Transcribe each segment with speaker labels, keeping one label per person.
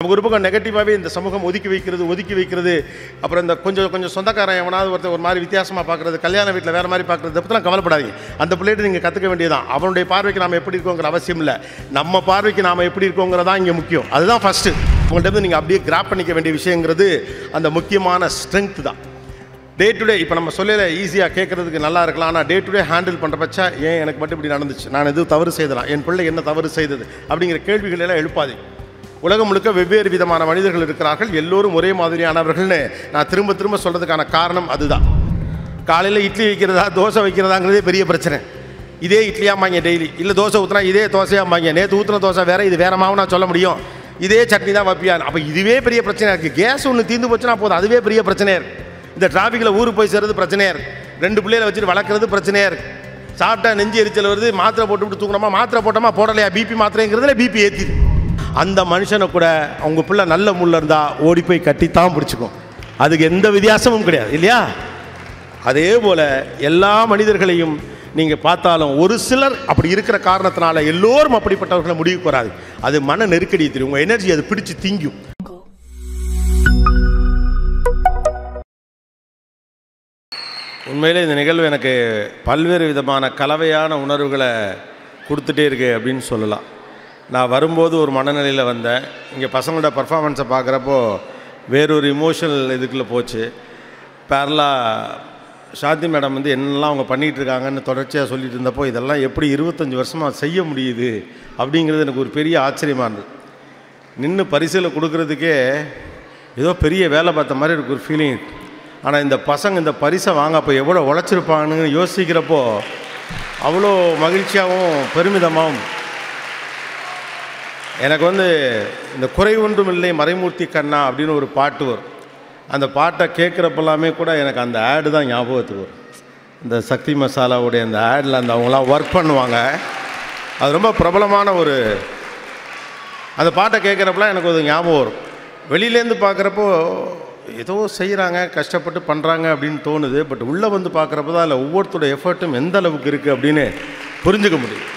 Speaker 1: ஒரு பக்கம் நெகட்டிவாகவே இந்த சமூகம் ஒதுக்கி வைக்கிறது, அப்புறம் இந்த கொஞ்சம் சொந்தக்காரன் எவனாவது ஒருத்தர் ஒரு மாதிரி வித்தியாசமாக பார்க்குறது, கல்யாண வீட்டில் வேறு மாதிரி பார்க்குறது, இதை பற்றிலாம் கவலைப்படாதீங்க. அந்த பிள்ளைகிட்ட நீங்கள் கற்றுக்க வேண்டியதான். அவனுடைய பார்வைக்கு நாம் எப்படி இருக்கோங்கிற அவசியம் இல்லை, நம்ம பார்வைக்கு நாம் எப்படி இருக்கோங்கிறதான் இங்கே முக்கியம். அதுதான் ஃபஸ்ட்டு. உங்கள்கிட்ட நீங்கள் அப்படியே கிராப் பண்ணிக்க வேண்டிய விஷயங்கிறது அந்த முக்கியமான ஸ்ட்ரென்த் தான். டே டு டே இப்போ நம்ம சொல்லல ஈஸியாக கேட்குறதுக்கு நல்லா இருக்கலாம், ஆனால் டே டு டே ஹேண்டில் பண்ணுறப்பச்சா ஏன் எனக்கு மட்டும் இப்படி நடந்துச்சு, நான் எதுவும் தவறு செய்தலாம், என் பிள்ளை என்ன தவறு செய்தது அப்படிங்கிற கேள்விகள் எல்லாம் எழுப்பாதீங்க. உலகம் முழுக்க வெவ்வேறு விதமான மனிதர்கள் இருக்கிறார்கள், எல்லோரும் ஒரே மாதிரியானவர்கள்னு நான் திரும்ப சொல்கிறதுக்கான காரணம் அதுதான். காலையில் இட்லி வைக்கிறதா தோசை வைக்கிறதாங்கிறதே பெரிய பிரச்சனை. இதே இட்லியாம்பாங்க டெய்லி, இல்லை தோசை ஊற்றினா இதே தோசையாம்பாங்க, நேற்று ஊற்றின தோசை வேறு, இது வேறு மாவு நான் சொல்ல முடியும், இதே சட்னி தான் வைப்பியான். அப்போ இதுவே பெரிய பிரச்சனையாக இருக்குது. கேஸ் ஒன்று தீர்ந்து போச்சுன்னா போதும், அதுவே பெரிய பிரச்சனையாக இருக்குது. இந்த டிராஃபிக்கில் ஊருக்கு போய் சேர்றது பிரச்சனையாக இருக்குது, 2 பிள்ளைகளை வச்சுட்டு வளர்க்குறது பிரச்சனையாக இருக்குது. சாப்பிட்டா நெஞ்சு எரிச்சல் வருது, மாத்திரை போட்டுவிட்டு தூக்கணுமா, மாத்திரை போட்டோமா போடலையா, பிபி மாத்திரைங்கிறதுல பிபி ஏற்றிது. அந்த மனுஷனை கூட அவங்க பிள்ளை நல்ல முள்ள இருந்தால் ஓடி போய் கட்டித்தான் பிடிச்சிக்கும், அதுக்கு எந்த வித்தியாசமும் கிடையாது இல்லையா? அதே போல் எல்லா மனிதர்களையும் நீங்கள் பார்த்தாலும் ஒரு சிலர் அப்படி இருக்கிற காரணத்தினால எல்லோரும் அப்படிப்பட்டவர்களை முடிவுக்கு வராது. அது மன நெருக்கடி தெரியும், உங்கள் எனர்ஜி அது பிடிச்சி திங்கும். உண்மையிலே இந்த நிகழ்வு எனக்கு பல்வேறு விதமான கலவையான உணர்வுகளை கொடுத்துட்டே இருக்கு அப்படின்னு சொல்லலாம். நான் வரும்போது ஒரு மனநிலையில் வந்தேன், இங்கே பசங்களோட பர்ஃபார்மன்ஸை பார்க்குறப்போ வேறொரு இமோஷனல் இதுக்குள்ளே போச்சு. பேரலாக சாந்தி மேடம் என்னெல்லாம் அவங்க பண்ணிகிட்ருக்காங்கன்னு தொடர்ச்சியாக சொல்லிட்டு இருந்தப்போ இதெல்லாம் எப்படி 25 வருஷமாக செய்ய முடியுது அப்படிங்கிறது எனக்கு ஒரு பெரிய ஆச்சரியமாக இருந்தது. நின்று பரிசில் கொடுக்குறதுக்கே ஏதோ பெரிய வேலை பார்த்த மாதிரி எனக்கு ஒரு ஃபீலிங். ஆனால் இந்த பசங்க இந்த பரிசை வாங்க அப்போ எவ்வளோ உழைச்சிருப்பாங்கன்னு யோசிக்கிறப்போ அவ்வளோ மகிழ்ச்சியாகவும் பெருமிதமாகவும். எனக்கு இந்த குறை ஒன்றும் இல்லை மறைமூர்த்தி கண்ணா அப்படின்னு ஒரு பாட்டு வரும். அந்த பாட்டை கேட்குறப்பெல்லாமே கூட எனக்கு அந்த ஆடு தான் ஞாபகத்துக்கு வரும். இந்த சக்தி மசாலாவுடைய அந்த ஆடில் அவங்களாம் ஒர்க் பண்ணுவாங்க, அது ரொம்ப பிரபலமான அந்த பாட்டை கேட்குறப்பெல்லாம் எனக்கு ஒரு ஞாபகம் வரும். வெளியிலேருந்து பார்க்குறப்போ ஏதோ செய்கிறாங்க, கஷ்டப்பட்டு பண்ணுறாங்க அப்படின்னு தோணுது. பட் உள்ளே பார்க்குறப்போ தான் அதில் ஒவ்வொருத்தரோட எஃபர்ட்டும் எந்த அளவுக்கு இருக்குது அப்படின்னு புரிஞ்சுக்க முடியும்.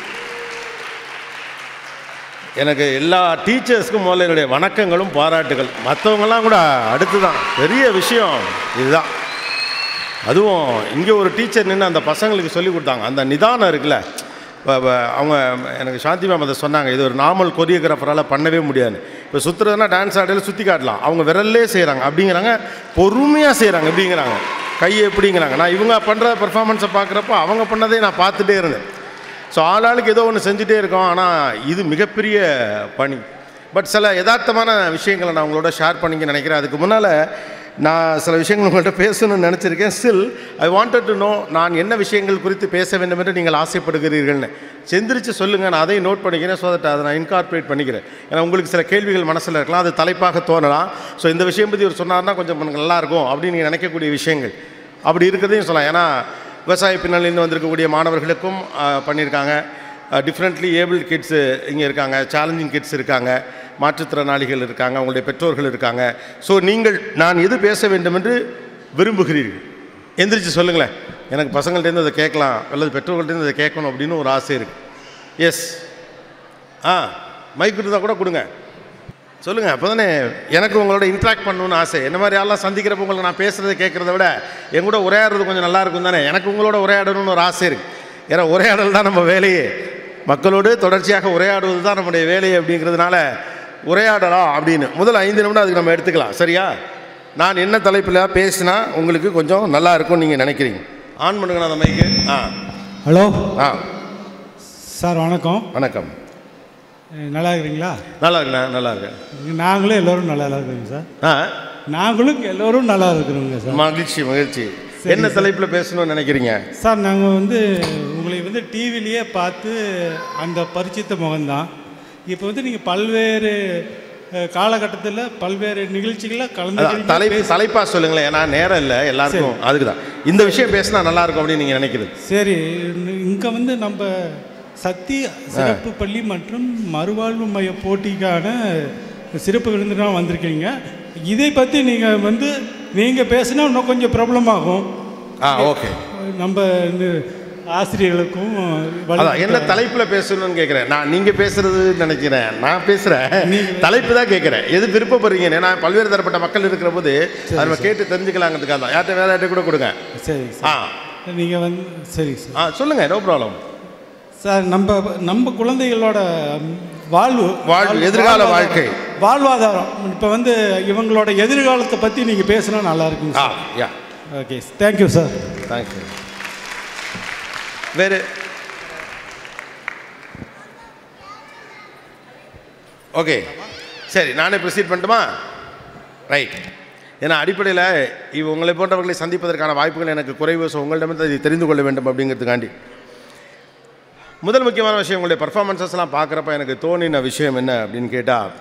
Speaker 1: எனக்கு எல்லா டீச்சர்ஸ்க்கும் முதல்ல என்னுடைய வணக்கங்களும் பாராட்டுகள். மற்றவங்கெல்லாம் கூட அடுத்து தான், பெரிய விஷயம் இதுதான். அதுவும் இங்கே ஒரு டீச்சர் நின்று அந்த பசங்களுக்கு சொல்லி கொடுத்தாங்க, அந்த நிதானம் இருக்குல்ல. அவங்க எனக்கு சாந்தி மேம் அதை சொன்னாங்க, இது ஒரு நார்மல் கொரியோகிராஃபரால் பண்ணவே முடியாது. இப்போ சுற்றுறதுனா டான்ஸ் ஆடையில் சுற்றி காட்டலாம், அவங்க விரல்லே செய்கிறாங்க அப்படிங்கிறாங்க, பொறுமையாக செய்கிறாங்க அப்படிங்கிறாங்க, கையை எப்படிங்கிறாங்க. நான் இவங்க பண்ணுற பெர்ஃபார்மன்ஸை பார்க்குறப்போ அவங்க பண்ணதே நான் பார்த்துட்டே இருந்தேன். ஸோ ஆளாளுக்கு ஏதோ ஒன்று செஞ்சுட்டே இருக்கோம், ஆனால் இது மிகப்பெரிய பணி. பட் சில யதார்த்தமான விஷயங்களை நான் உங்களோட ஷேர் பண்ணிக்க நினைக்கிறேன். அதுக்கு முன்னால் நான் சில விஷயங்கள் உங்கள்கிட்ட பேசணும்னு நினச்சிருக்கேன். Still I wanted to know, நான் என்ன விஷயங்கள் குறித்து பேச வேண்டும் என்று நீங்கள் ஆசைப்படுகிறீர்கள்னு செந்திரிச்சு சொல்லுங்கள், நான் அதையும் நோட் பண்ணிக்கிறேன். ஸோ தட் அதை நான் இன்கார்பரேட் பண்ணிக்கிறேன். ஏன்னா உங்களுக்கு சில கேள்விகள் மனசில் இருக்கலாம், அது தலைப்பாக தோணலாம். ஸோ இந்த விஷயம் பற்றி ஒரு சொன்னார்னா கொஞ்சம் நல்லாயிருக்கும் அப்படின்னு நீங்கள் நினைக்கக்கூடிய விஷயங்கள் அப்படி இருக்கிறதையும் சொல்லலாம். ஏன்னா விவசாய பின்னணியிலிருந்து வந்திருக்கக்கூடிய மாணவர்களுக்கும் பண்ணியிருக்காங்க, டிஃப்ரெண்ட்லி ஏபிள் கிட்ஸு இங்கே இருக்காங்க, சேலஞ்சிங் கிட்ஸ் இருக்காங்க, மாற்றுத்திறனாளிகள் இருக்காங்க, அவங்களுடைய பெற்றோர்கள் இருக்காங்க. ஸோ நீங்கள் நான் எது பேச வேண்டும் என்று விரும்புகிறீர்கள் எந்திரிச்சு சொல்லுங்களேன். எனக்கு பசங்கள்டேருந்து அதை கேட்கலாம் அல்லது பெற்றோர்கள்டேருந்து அதை கேட்கணும் அப்படின்னு ஒரு ஆசை இருக்குது. எஸ், மைக் இருந்தால் கூட கொடுங்க, சொல்லுங்கள். அப்போ தானே எனக்கு உங்களோட இன்ட்ராக்ட் பண்ணணுன்னு ஆசை. என்ன மாதிரி யாரெல்லாம் சந்திக்கிறப்ப உங்களுக்கு நான் பேசுகிறத கேட்குறத விட என் கூட உரையாடுறது கொஞ்சம் நல்லாயிருக்கும் தானே. எனக்கு உங்களோட உரையாடணும்னு ஒரு ஆசை இருக்குது. ஏன்னா உரையாடல் தான் நம்ம வேலையே, மக்களோடு தொடர்ச்சியாக உரையாடுவது தான் நம்முடைய வேலையை. அப்படிங்கிறதுனால உரையாடலாம் அப்படின்னு முதல் 5 நிமிடம் அதுக்கு நம்ம எடுத்துக்கலாம். சரியா? நான் என்ன தலைப்பில் பேசினா உங்களுக்கு கொஞ்சம் நல்லா இருக்கும்னு நீங்கள் நினைக்கிறீங்க? ஆன் பண்ணுங்கண்ணா அந்த மைக்கு.
Speaker 2: ஹலோ. சார் வணக்கம்.
Speaker 1: வணக்கம்.
Speaker 2: நல்லா இருக்கிறீங்களா? நல்லா
Speaker 1: இருக்கேண்ணா, நல்லா இருக்கேன்.
Speaker 2: நாங்களும் எல்லோரும் நல்லா இருக்கிறோங்க சார். நாங்களும் எல்லோரும் நல்லா இருக்கிறோங்க சார்.
Speaker 1: மகிழ்ச்சி மகிழ்ச்சி. என்ன தலைப்பில் பேசணும்னு நினைக்கிறீங்க
Speaker 2: சார்? நாங்கள் உங்களை டிவிலேயே பார்த்து அந்த பரிச்சித்த முகம்தான். இப்போ நீங்கள் பல்வேறு காலகட்டத்தில் பல்வேறு நிகழ்ச்சிகளில் கலந்து
Speaker 1: தலைப்பாக சொல்லுங்களேன். ஏன்னா நேரம் இல்லை எல்லாருக்கும், அதுக்கு தான் இந்த விஷயம் பேசினா நல்லாயிருக்கும் அப்படின்னு நீங்கள் நினைக்கிறது.
Speaker 2: சரி, இங்கே நம்ம சக்தி சிறப்பு பள்ளி மற்றும் மறுவாழ்வு மைய போட்டிக்கான சிறப்பு விருந்தினராக வந்திருக்கீங்க. இதை பற்றி நீங்கள் பேசினா இன்னும் கொஞ்சம் ப்ராப்ளம் ஆகும்.
Speaker 1: ஓகே.
Speaker 2: நம்ம ஆசிரியர்களுக்கும்
Speaker 1: அதான் என்ன தலைப்பில் பேசணும்னு கேட்குறேன். நான் நீங்கள் பேசுகிறது நினைக்கிறேன், நான் பேசுகிறேன் தலைப்பு தான் கேட்குறேன். எது விருப்பப்படுறீங்க? ஏன்னா பல்வேறு தரப்பட்ட மக்கள் இருக்கிற போது அதை நம்ம கேட்டு தெரிஞ்சுக்கலாங்கிறதுக்காக தான். யார்கிட்ட வேறு யார்கிட்ட கூட கொடுங்க.
Speaker 2: சரி நீங்கள் வந்து சரி சார்
Speaker 1: சொல்லுங்கள், நோ ப்ராப்ளம்
Speaker 2: சார். நம்ம குழந்தைகளோட வாழ்வு
Speaker 1: எதிர்கால வாழ்க்கை
Speaker 2: வாழ்வாதாரம் இப்போ வந்து இவங்களோட எதிர்காலத்தை பற்றி நீங்கள் பேசினா நல்லா இருக்குங்க sir. Okay, thank you sir.
Speaker 1: Thank you. வேறு ஓகே, சரி, நானே ப்ரொசீட் பண்ணட்டுமா? ரைட். ஏன்னா அடிப்படையில் உங்களை போன்றவர்களை சந்திப்பதற்கான வாய்ப்புகள் எனக்கு குறைவு. ஸோ உங்களிடமிருந்து இதை தெரிந்து கொள்ள வேண்டும் அப்படிங்கிறதுக்காண்டி முதல் முக்கியமான விஷயம், உங்களுடைய பர்ஃபார்மன்ஸஸ்லாம் பார்க்குறப்ப எனக்கு தோணின விஷயம் என்ன அப்படின்னு கேட்டால்,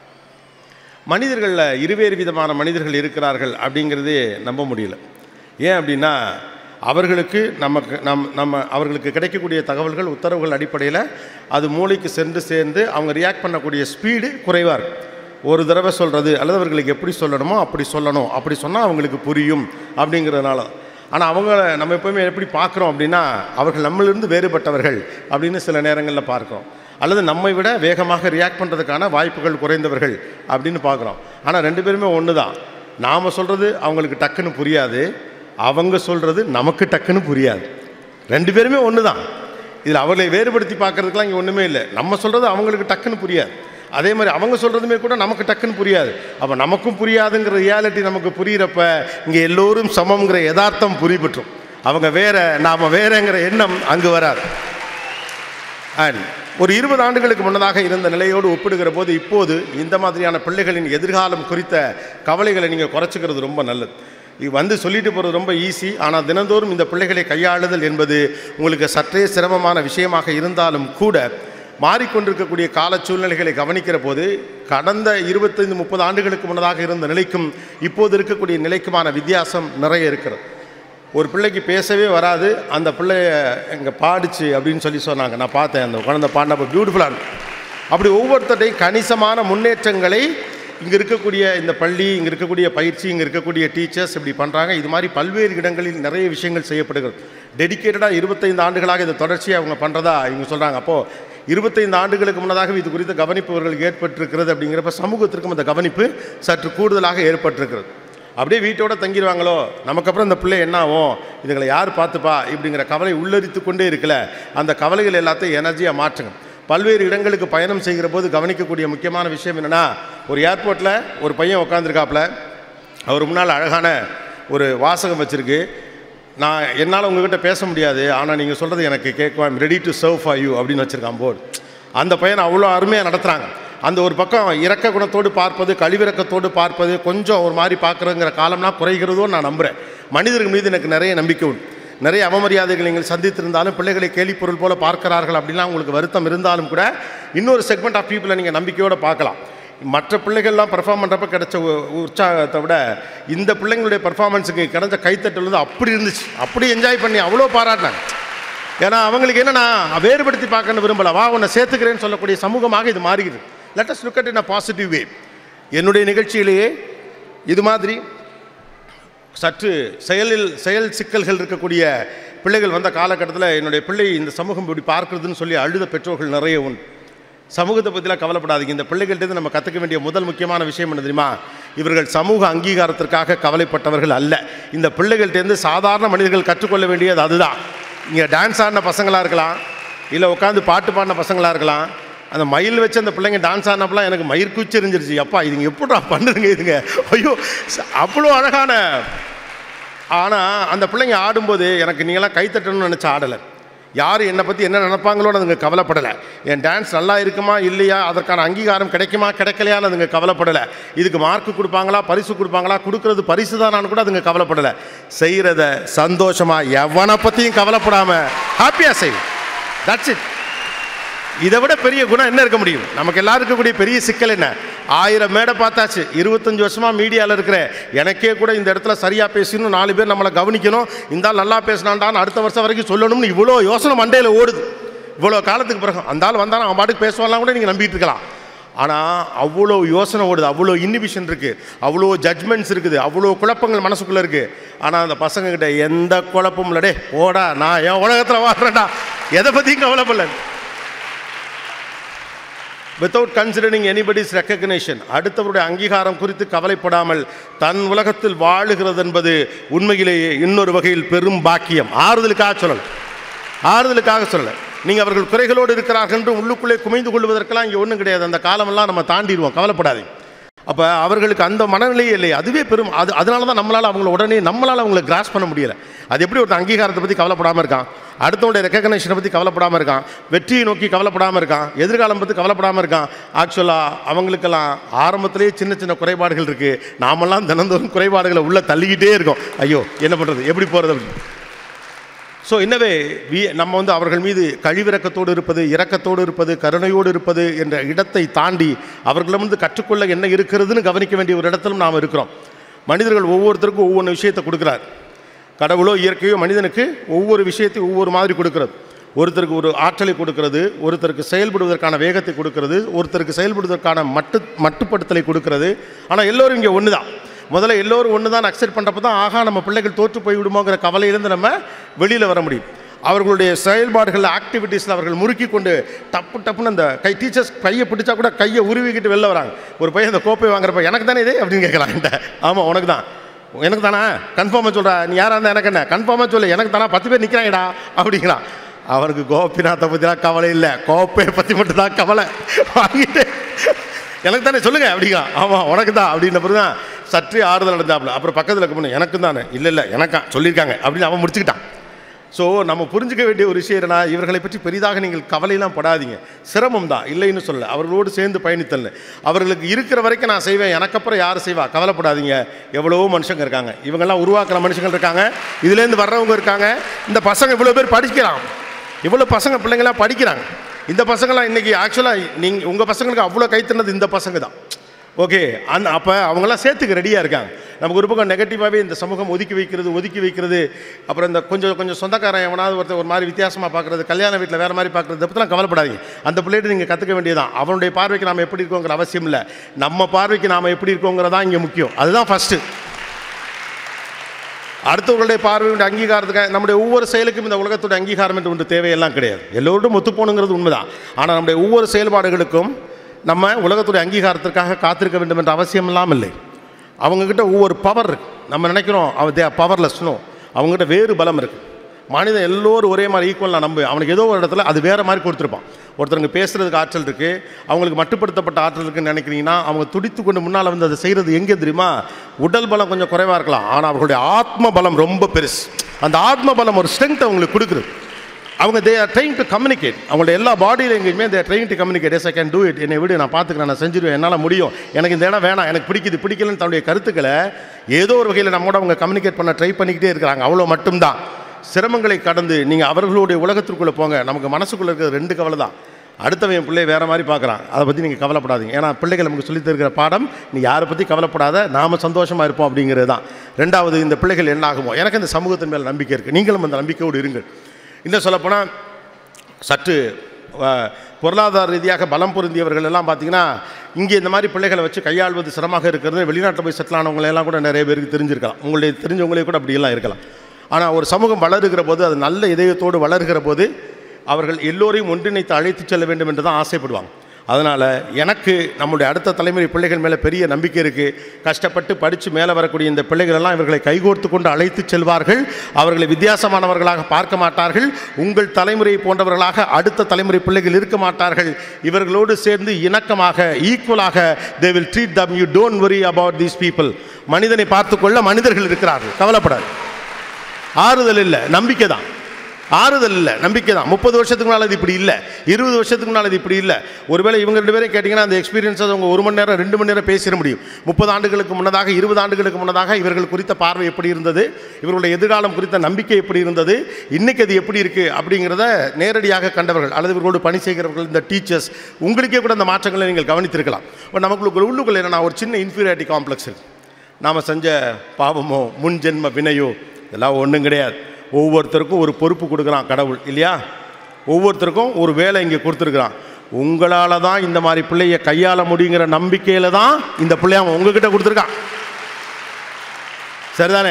Speaker 1: மனிதர்களில் இருவேறு விதமான மனிதர்கள் இருக்கிறார்கள் அப்படிங்கிறது நம்ப முடியல. ஏன் அப்படின்னா அவர்களுக்கு அவர்களுக்கு கிடைக்கக்கூடிய தகவல்கள் உத்தரவுகள் அடிப்படையில் அது மூளைக்கு சென்று சேர்ந்து அவங்க ரியாக்ட் பண்ணக்கூடிய ஸ்பீடு குறைவாக இருக்கும். ஒரு தடவை சொல்கிறது அல்லது அவர்களுக்கு எப்படி சொல்லணுமோ அப்படி சொல்லணும், அப்படி சொன்னால் அவங்களுக்கு புரியும் அப்படிங்கிறதுனால. ஆனால் அவங்கள நம்ம எப்போவுமே எப்படி பார்க்குறோம் அப்படின்னா அவர்கள் நம்மளிருந்து வேறுபட்டவர்கள் அப்படின்னு சில நேரங்களில் பார்க்குறோம், அல்லது நம்மை விட வேகமாக ரியாக்ட் பண்ணுறதுக்கான வாய்ப்புகள் குறைந்தவர்கள் அப்படின்னு பார்க்குறோம். ஆனால் ரெண்டு பேருமே ஒன்று தான். நாம் சொல்கிறது அவங்களுக்கு டக்குன்னு புரியாது, அவங்க சொல்கிறது நமக்கு டக்குன்னு புரியாது. ரெண்டு பேருமே ஒன்று தான். இதில் அவர்களை வேறுபடுத்தி பார்க்குறதுக்கெலாம் இங்கே ஒன்றுமே இல்லை. நம்ம சொல்கிறது அவங்களுக்கு டக்குன்னு புரியாது, அதே மாதிரி அவங்க சொல்கிறதுமே கூட நமக்கு டக்குன்னு புரியாது. அப்போ நமக்கும் புரியாதுங்கிற ரியாலிட்டி நமக்கு புரிகிறப்ப இங்கே எல்லோரும் சமங்கிற யதார்த்தம் புரிபற்றும். அவங்க வேற, நாம் வேறங்கிற எண்ணம் அங்கு வராது. அண்ட் ஒரு 20 ஆண்டுகளுக்கு முன்னதாக இருந்த நிலையோடு ஒப்பிடுகிற போது இப்போது இந்த மாதிரியான பிள்ளைகளின் எதிர்காலம் குறித்த கவலைகளை நீங்கள் குறைச்சிக்கிறது ரொம்ப நல்லது. இது வந்து சொல்லிட்டு போகிறது ரொம்ப ஈஸி. ஆனால் தினந்தோறும் இந்த பிள்ளைகளை கையாளுதல் என்பது உங்களுக்கு சற்றே சிரமமான விஷயமாக இருந்தாலும் கூட மாறிக்கொண்டிருக்கக்கூடிய கால சூழ்நிலைகளை கவனிக்கிற போது கடந்த 25-30 ஆண்டுகளுக்கு முன்னதாக இருந்த நிலைக்கும் இப்போது இருக்கக்கூடிய நிலைக்குமான வித்தியாசம் நிறைய இருக்கிறது. ஒரு பிள்ளைக்கு பேசவே வராது, அந்த பிள்ளைய எங்கே பாடிச்சு அப்படின்னு சொல்லி சொன்னாங்க. நான் பார்த்தேன், அந்த குழந்தை பாடினப்போ பியூட்டிஃபுல்லாக. அப்படி ஒவ்வொருத்தரையும் கணிசமான முன்னேற்றங்களை இங்கே இருக்கக்கூடிய இந்த பள்ளி, இங்கே இருக்கக்கூடிய பயிற்சி, இங்கே இருக்கக்கூடிய டீச்சர்ஸ் இப்படி பண்ணுறாங்க. இது மாதிரி பல்வேறு இடங்களில் நிறைய விஷயங்கள் செய்யப்படுகிறது. டெடிக்கேட்டடாக 25 ஆண்டுகளாக இதை தொடர்ச்சியாக அவங்க பண்ணுறதா இவங்க சொல்கிறாங்க. அப்போது 25 ஆண்டுகளுக்கு முன்னதாக இது குறித்த கவனிப்பு அவர்களுக்கு ஏற்பட்டிருக்கிறது. அப்படிங்கிறப்ப சமூகத்திற்கும் அந்த கவனிப்பு சற்று கூடுதலாக ஏற்பட்டிருக்கிறது. அப்படியே வீட்டோடு தங்கிடுவாங்களோ, நமக்கப்புறம் இந்த பிள்ளை என்ன ஆகும், இதுங்களை யார் பார்த்துப்பா இப்படிங்கிற கவலை உள்ளரித்து கொண்டே இருக்கல. அந்த கவலைகள் எல்லாத்தையும் எனர்ஜியாக மாற்றுங்க. பல்வேறு இடங்களுக்கு பயணம் செய்கிற போது கவனிக்கக்கூடிய முக்கியமான விஷயம் என்னென்னா, ஒரு ஏர்போர்ட்டில் ஒரு பையன் உட்காந்துருக்காப்புல, அவர் முன்னால் அழகான ஒரு வாசகம் வச்சுருக்கு. என்னால் உங்ககிட்ட பேச முடியாது, ஆனால் நீங்கள் சொல்கிறது எனக்கு கேட்கும், I'm ready to serve for you அப்படின்னு வச்சுருக்கான் போர்டு. அந்த பையனை அவ்வளோ அருமையாக நடத்துகிறாங்க. அந்த ஒரு பக்கம் இரக்க குணத்தோடு பார்ப்பது, கழிவிறக்கத்தோடு பார்ப்பது, கொஞ்சம் ஒரு மாதிரி பார்க்குறங்கிற காலம்லாம் குறைகிறதோன்னு நான் நம்புகிறேன். மனிதர்கள் மீது எனக்கு நிறைய நம்பிக்கை உண்டு. நிறைய அவமரியாதைகள் நீங்கள் சந்தித்திருந்தாலும் பிள்ளைகளை கேலிப்பொருள் போல் பார்க்கிறார்கள் அப்படின்லாம் உங்களுக்கு வருத்தம் இருந்தாலும் கூட இன்னொரு செக்மெண்ட் ஆஃப் பீப்புளை நீங்கள் நம்பிக்கையோடு பார்க்கலாம். மற்ற பிள்ளைகள்லாம் பர்ஃபார்ம் பண்ணுறப்ப கிடைச்ச உற்சாகத்தை விட இந்த பிள்ளைங்களுடைய பர்ஃபார்மன்ஸுக்கு கிடைச்ச கைத்தட்டல் வந்து அப்படி இருந்துச்சு. அப்படி என்ஜாய் பண்ணி அவ்வளோ பாராட்டினாங்க. ஏன்னா அவங்களுக்கு என்னென்னா வேறுபடுத்தி பார்க்கணும்னு விரும்பலை, வா உன்னை சேர்த்துக்கிறேன்னு சொல்லக்கூடிய சமூகமாக இது மாறுகிறது. Let us look at in a positive way. என்னுடைய நிகழ்ச்சியிலேயே இது மாதிரி சற்று செயல் சிக்கல்கள் இருக்கக்கூடிய பிள்ளைகள் வந்த காலகட்டத்தில் என்னுடைய பிள்ளை இந்த சமூகம் இப்படி பார்க்குறதுன்னு சொல்லி அழுத பெற்றோர்கள் நிறைய உண்டு. சமூகத்தை பற்றிலாம் கவலைப்படாதீங்க. இந்த பிள்ளைகள்கிட்ட நம்ம கற்றுக்க வேண்டிய முதல் முக்கியமான விஷயம் என்ன தெரியுமா? இவர்கள் சமூக அங்கீகாரத்திற்காக கவலைப்பட்டவர்கள் அல்ல. இந்த பிள்ளைகள்கிட்டேருந்து சாதாரண மனிதர்கள் கற்றுக்கொள்ள வேண்டியது அதுதான். இங்கே டான்ஸ் ஆடின பசங்களாக இருக்கலாம், இல்லை உட்காந்து பாட்டு பாடின பசங்களாக இருக்கலாம். அந்த மயில் வச்சு அந்த பிள்ளைங்க டான்ஸ் ஆடினப்பெல்லாம் எனக்கு மயிர் குச்சி எரிஞ்சிருச்சு. அப்பா இதுங்க எப்படா பண்ணுதுங்க இதுங்க, ஐயோ அவ்வளோ அழகான. ஆனால் அந்த பிள்ளைங்க ஆடும்போது எனக்கு நீங்களாம் கைத்தட்டணும்னு நினச்ச ஆடலை. யார் என்னை பற்றி என்ன நினைப்பாங்களோன்னு அதுங்க கவலைப்படலை. என் டான்ஸ் நல்லா இருக்குமா இல்லையா, அதற்கான அங்கீகாரம் கிடைக்குமா கிடைக்கலையான்னு அதுங்க கவலைப்படலை. இதுக்கு மார்க்கு கொடுப்பாங்களா, பரிசு கொடுப்பாங்களா, கொடுக்குறது பரிசு தானான்னு கூட அதுங்க கவலைப்படலை. செய்கிறத சந்தோஷமாக எவனை பற்றியும் கவலைப்படாமல் ஹாப்பியாக செய்யும். That's it. இதை விட பெரிய குணம் என்ன இருக்க முடியும்? நமக்கு எல்லாரும் இருக்கக்கூடிய பெரிய சிக்கல் என்ன? 1000 மேடை பார்த்தாச்சு, 25 வருஷமாக மீடியாவில் இருக்கிற எனக்கே கூட இந்த இடத்துல சரியாக பேசணும், 4 பேர் நம்மளை கவனிக்கணும், இந்த ஆள் நல்லா பேசினான்டான்னு அடுத்த வருஷம் வரைக்கும் சொல்லணும்னு இவ்வளோ யோசனை மண்டையில் ஓடுது. இவ்வளோ காலத்துக்கு பிறகு அந்த ஆள் வந்தாலும் அவன் பாட்டுக்கு பேசுவான்லாம் கூட நீங்கள் நம்பிட்டு இருக்கலாம். ஆனால் அவ்வளோ யோசனை ஓடுது, அவ்வளோ இன்ஹிபிஷன் இருக்குது, அவ்வளோ ஜட்மெண்ட்ஸ் இருக்குது, அவ்வளோ குழப்பங்கள் மனசுக்குள்ளே இருக்குது. ஆனால் அந்த பசங்கக்கிட்ட எந்த குழப்பமும் இல்லடே, ஓடா நான் என் உலகத்தில் வாழ்கிறேன்டா, எதை பற்றியும் கவலைப்படல. வித்தவுட் கன்சிடரிங் எனிபடிஸ் ரெக்கக்னேஷன், அடுத்தவருடைய அங்கீகாரம் குறித்து கவலைப்படாமல் தன் உலகத்தில் வாழுகிறது என்பது உண்மையிலேயே இன்னொரு வகையில் பெரும் பாக்கியம். ஆறுதலுக்காக சொல்லலை. நீங்கள் அவர்கள் குறைகளோடு இருக்கிறார்கள் என்று உள்ளுக்குள்ளே குமைந்து கொள்வதற்கெல்லாம் இங்கே ஒன்றும் கிடையாது. அந்த காலமெல்லாம் நம்ம தாண்டிடுவோம், கவலைப்படாதீங்க. அப்போ அவர்களுக்கு அந்த மனநிலையே இல்லை, அதுவே பெரும். அதனால தான் நம்மளால் அவங்கள கிராஸ் பண்ண முடியலை. அது எப்படி ஒரு அங்கீகாரத்தை பற்றி கவலைப்படாமல் இருக்கான், அடுத்தவனுடைய ரெக்கக்னேஷனை பற்றி கவலைப்படாமல் இருக்கான், வெற்றியை நோக்கி கவலைப்படாமல் இருக்கான், எதிர்காலம் பற்றி கவலைப்படாமல் இருக்கான். ஆக்சுவலாக அவங்களுக்கெல்லாம் ஆரம்பத்திலேயே சின்ன சின்ன குறைபாடுகள் இருக்குது. நாமெல்லாம் தினந்தோறும் குறைபாடுகளை உள்ளே தள்ளிக்கிட்டே இருக்கோம். ஐயோ என்ன பண்ணுறது, எப்படி போகிறது அப்படின்னு. ஸோ இன்னவே நம்ம அவர்கள் மீது கழிவிறக்கத்தோடு இருப்பது, இரக்கத்தோடு இருப்பது, கருணையோடு இருப்பது என்ற இடத்தை தாண்டி அவர்களிடமிருந்து கற்றுக்கொள்ள என்ன இருக்கிறதுன்னு கவனிக்க வேண்டிய ஒரு இடத்திலும் நாம் இருக்கிறோம். மனிதர்கள் ஒவ்வொருத்தருக்கும் ஒவ்வொரு விஷயத்தை கொடுக்குறார். கடவுளோ இயற்கையோ மனிதனுக்கு ஒவ்வொரு விஷயத்தையும் ஒவ்வொரு மாதிரி கொடுக்கிறது. ஒருத்தருக்கு ஒரு ஆற்றலை கொடுக்கிறது, ஒருத்தருக்கு செயல்படுவதற்கான வேகத்தை கொடுக்கிறது, ஒருத்தருக்கு செயல்படுவதற்கான மட்டுப்படுத்தலை கொடுக்கிறது. ஆனால் எல்லோரும் இங்கே ஒன்று தான். முதல்ல எல்லோரும் ஒன்று தான் அக்செப்ட் பண்ணுறப்ப தான் ஆகா நம்ம பிள்ளைகள் தோற்று போய் விடுமோங்கிற கவலையிலேருந்து நம்ம வெளியில் வர முடியும். அவர்களுடைய செயல்பாடுகளில் ஆக்டிவிட்டீஸில் அவர்கள் முறுக்கி கொண்டு டப்புன்னு அந்த டீச்சர்ஸ் கையை பிடிச்சா கூட கையை உருவிக்கிட்டு வெளில வராங்க. ஒரு பையன் அந்த கோப்பை வாங்குறப்ப எனக்கு தானே இதே அப்படின்னு கேட்கலாம். ஆமாம் உனக்கு தான், எனக்கு தானே கன்ஃபார்மாக சொல்கிறா, நீ யாராக இருந்தால் எனக்கு என்ன கன்ஃபார்மாக சொல்லு, எனக்கு தானே 10 பேர் நிற்கிறாங்கடா அப்படிங்கிறான். அவனுக்கு கோபிநாத்தை பற்றிலாம் கவலை இல்லை, கோப்பையை பற்றி மட்டும்தான் கவலை. வாங்கிட்டு எனக்கு தானே சொல்லுங்கள் அப்படிங்கிறான். ஆமாம் உனக்கு தான் அப்படின்ன பிறகு தான் சற்றே ஆறுதல் அடைஞ்சாப்புல. அப்புறம் பக்கத்தில் இருக்க பொண்ணு எனக்கு தானே, இல்லை எனக்கா சொல்லியிருக்காங்க அப்படின்னு அவன் முடிச்சுக்கிட்டான். ஸோ நம்ம புரிஞ்சிக்க வேண்டிய ஒரு விஷயம் என்னன்னா, இவர்களை பற்றி பெரிதாக நீங்கள் கவலையெல்லாம் படாதீங்க. சிரமம் தான், இல்லைன்னு சொல்ல, அவர்களோடு சேர்ந்து பயணித்தல். அவர்களுக்கு இருக்கிற வரைக்கும் நான் செய்வேன், எனக்கப்புறம் யார் செய்வா, கவலைப்படாதீங்க. எவ்வளவோ மனுஷங்க இருக்காங்க, இவங்கெல்லாம் உருவாக்குற மனுஷங்கள் இருக்காங்க, இதுலேருந்து வர்றவங்க இருக்காங்க. இந்த பசங்க இவ்வளோ பேர் படிக்கிறான், இவ்வளோ பசங்க பிள்ளைங்களாம் படிக்கிறாங்க. இந்த பசங்களாம் இன்றைக்கி ஆக்சுவலாக உங்கள் பசங்களுக்கு அவ்வளோ கைத்தனது இந்த பசங்க தான். ஓகே, அப்போ அவங்களாம் சேர்த்துக்க ரெடியாக இருக்காங்க. நமக்கு ஒரு பக்கம் நெகட்டிவாகவே இந்த சமூகம் ஒதுக்கி வைக்கிறது, அப்புறம் இந்த கொஞ்சம் சொந்தக்காரன் எவனாவது ஒருத்தர் ஒரு மாதிரி வித்தியாசமாக பார்க்குறது, கல்யாண வீட்டில் வேறு மாதிரி பார்க்குறது, இதை பற்றிலாம் கவலைப்படாதீங்க. அந்த பிள்ளைகிட்ட நீங்கள் கற்றுக்க வேண்டியதான். அவனுடைய பார்வைக்கு நாம் எப்படி இருக்கோங்கிற அவசியம் இல்லை, நம்ம பார்வைக்கு நாம் எப்படி இருக்கோங்கிறதான் இங்கே முக்கியம். அதுதான் ஃபஸ்ட்டு. அடுத்தவர்களுடைய பார்வையுடைய அங்கீகாரத்துக்காக நம்முடைய ஒவ்வொரு செயலுக்கும் இந்த உலகத்துடைய அங்கீகாரம் என்று ஒன்று தேவையெல்லாம் கிடையாது. எல்லோரும் ஒத்துப்போணுங்கிறது உண்மைதான். ஆனால் நம்முடைய ஒவ்வொரு செயல்பாடுகளுக்கும் நம்ம உலகத்துடைய அங்கீகாரத்திற்காக காத்திருக்க வேண்டும் என்ற அவசியம் இல்லாமல் இல்லை. அவங்கக்கிட்ட ஒவ்வொரு பவர் இருக்குது. நம்ம நினைக்கிறோம் தே ஆர் பவர்லெஸ்னோ, அவங்ககிட்ட வேறு பலம் இருக்குது. மனிதன் எல்லோரும் ஒரே மாதிரி ஈக்குவலாக நம்ப, அவனுக்கு ஏதோ ஒரு இடத்துல அது வேறு மாதிரி கொடுத்துருப்பான். ஒருத்தருக்கு பேசுகிறதுக்கு ஆற்றல் இருக்குது, அவங்களுக்கு மட்டுப்படுத்தப்பட்ட ஆற்றல் இருக்குன்னு நினைக்கிறீங்கன்னா, அவங்க துடித்து கொண்டு முன்னால் வந்து அதை செய்கிறது எங்கே தெரியுமா? உடல் பலம் கொஞ்சம் குறைவாக இருக்கலாம், ஆனால் அவர்களுடைய ஆத்ம பலம் ரொம்ப பெருசு. அந்த ஆத்ம பலம் ஒரு ஸ்ட்ரென்த் அவங்களுக்கு கொடுக்குறது. அவங்க they are trying to communicate. அவங்களோட எல்லா பாடி லாங்குவேஜுமே they are trying to communicate. Yes I can do it, என்னை விடு, நான் பார்த்துக்கிறேன், நான் செஞ்சிருவேன், என்னால் முடியும், எனக்கு இந்த இடம் வேணாம், எனக்கு பிடிக்கலன்னு தன்னுடைய கருத்துக்களை ஏதோ ஒரு வகையில் நம்மோட அவங்க கம்யூனிகேட் பண்ண ட்ரை பண்ணிக்கிட்டே இருக்கிறாங்க. அவ்வளோ மட்டும்தான். சிரமங்களை கடந்து நீங்கள் அவர்களுடைய உலகத்திற்குள்ளே போங்க. நமக்கு மனசுக்குள்ளே இருக்கிற 2 கவலை தான். அடுத்தவன் பிள்ளை வேறு மாதிரி பார்க்குறான், அதை பற்றி நீங்கள் கவலைப்படாதீங்க. ஏன்னா பிள்ளைகள் நமக்கு சொல்லித் தருகிற பாடம், நீ யாரை பற்றி கவலைப்படாத, நாம் சந்தோஷமாக இருப்போம் அப்படிங்கிறது தான். 2வது, இந்த பிள்ளைகள் என்ன ஆகுமோ. எனக்கு இந்த சமூகத்தின் மேல் நம்பிக்கை இருக்குது, நீங்களும் அந்த நம்பிக்கையோடு இருங்கள். இன்னும் சொல்லப்போனால் சற்று பொருளாதார ரீதியாக பலம் பொருந்தியவர்கள் எல்லாம் பார்த்தீங்கன்னா, இங்கே இந்த மாதிரி பிள்ளைகளை வச்சு கையாள்வது சிரமமாக இருக்கிறது. வெளிநாட்டில் போய் செட்டில் ஆனவங்களெல்லாம் கூட நிறைய பேருக்கு தெரிஞ்சிருக்கலாம், உங்களுடைய தெரிஞ்சவங்களே கூட அப்படியெல்லாம் இருக்கலாம். ஆனால் ஒரு சமூகம் வளருகிற போது, அது நல்ல இதயத்தோடு வளர்கிற போது, அவர்கள் எல்லோரையும் ஒன்றிணைத்து அழைத்து செல்ல வேண்டும் என்று தான் ஆசைப்படுவாங்க. அதனால் எனக்கு நம்முடைய அடுத்த தலைமுறை பிள்ளைகள் மேலே பெரிய நம்பிக்கை இருக்குது. கஷ்டப்பட்டு படித்து மேலே வரக்கூடிய இந்த பிள்ளைகளெல்லாம் இவர்களை கைகோர்த்து கொண்டு அழைத்து செல்வார்கள். அவர்களை வித்தியாசமானவர்களாக பார்க்க மாட்டார்கள். உங்கள் தலைமுறை போன்றவர்களாக அடுத்த தலைமுறை பிள்ளைகள் இருக்க மாட்டார்கள். இவர்களோடு சேர்ந்து இணக்கமாக, ஈக்குவலாக they will treat them. You don't worry about these people. மனிதனை பார்த்துக்கொள்ள மனிதர்கள் இருக்கிறார்கள், கவலைப்படாது. ஆறுதல் இல்லை, நம்பிக்கை தான். ஆறுதல் இல்லை, நம்பிக்கை தான். 30 வருஷத்துக்கு முன்னால் அது இப்படி இல்லை, 20 வருஷத்துக்கு முன்னால் அது இப்படி இல்லை. ஒருவேளை இவங்க 2 பேரும் கேட்டிங்கன்னா அந்த எக்ஸ்பீரியன்ஸை அவங்க 1 மணி நேரம் 2 மணி நேரம் பேசிட முடியும். 30 ஆண்டுகளுக்கு முன்னதாக, 20 ஆண்டுகளுக்கு முன்னதாக இவர்கள் குறித்த பார்வை எப்படி இருந்தது, இவர்களுடைய எதிர்காலம் குறித்த நம்பிக்கை எப்படி இருந்தது, இன்றைக்கி அது எப்படி இருக்குது அப்படிங்கிறத நேரடியாக கண்டவர்கள் அல்லது இவர்களோடு பணி செய்கிறவர்கள், இந்த டீச்சர்ஸ், உங்களுக்கே கூட அந்த மாற்றங்களை நீங்கள் கவனித்திருக்கலாம். இப்போ நமக்கு உள்ளுக்குள்ள என்னென்னா ஒரு சின்ன இன்ஃபீரியாரிட்டி காம்ப்ளெக்ஸ் இருக்குது. நாம் செஞ்ச பாவமோ முன்ஜென்ம வினையோ இதெல்லாம் ஒன்றும் கிடையாது. ஒவ்வொருத்தருக்கும் ஒரு பொறுப்பு கொடுக்குறான் கடவுள், இல்லையா? ஒவ்வொருத்தருக்கும் ஒரு வேலை இங்கே கொடுத்துருக்குறான். உங்களால் தான் இந்த மாதிரி பிள்ளையை கையாள முடியுங்கிற நம்பிக்கையில் தான் இந்த பிள்ளைய அவன் உங்ககிட்ட கொடுத்துருக்கான். சரிதானே?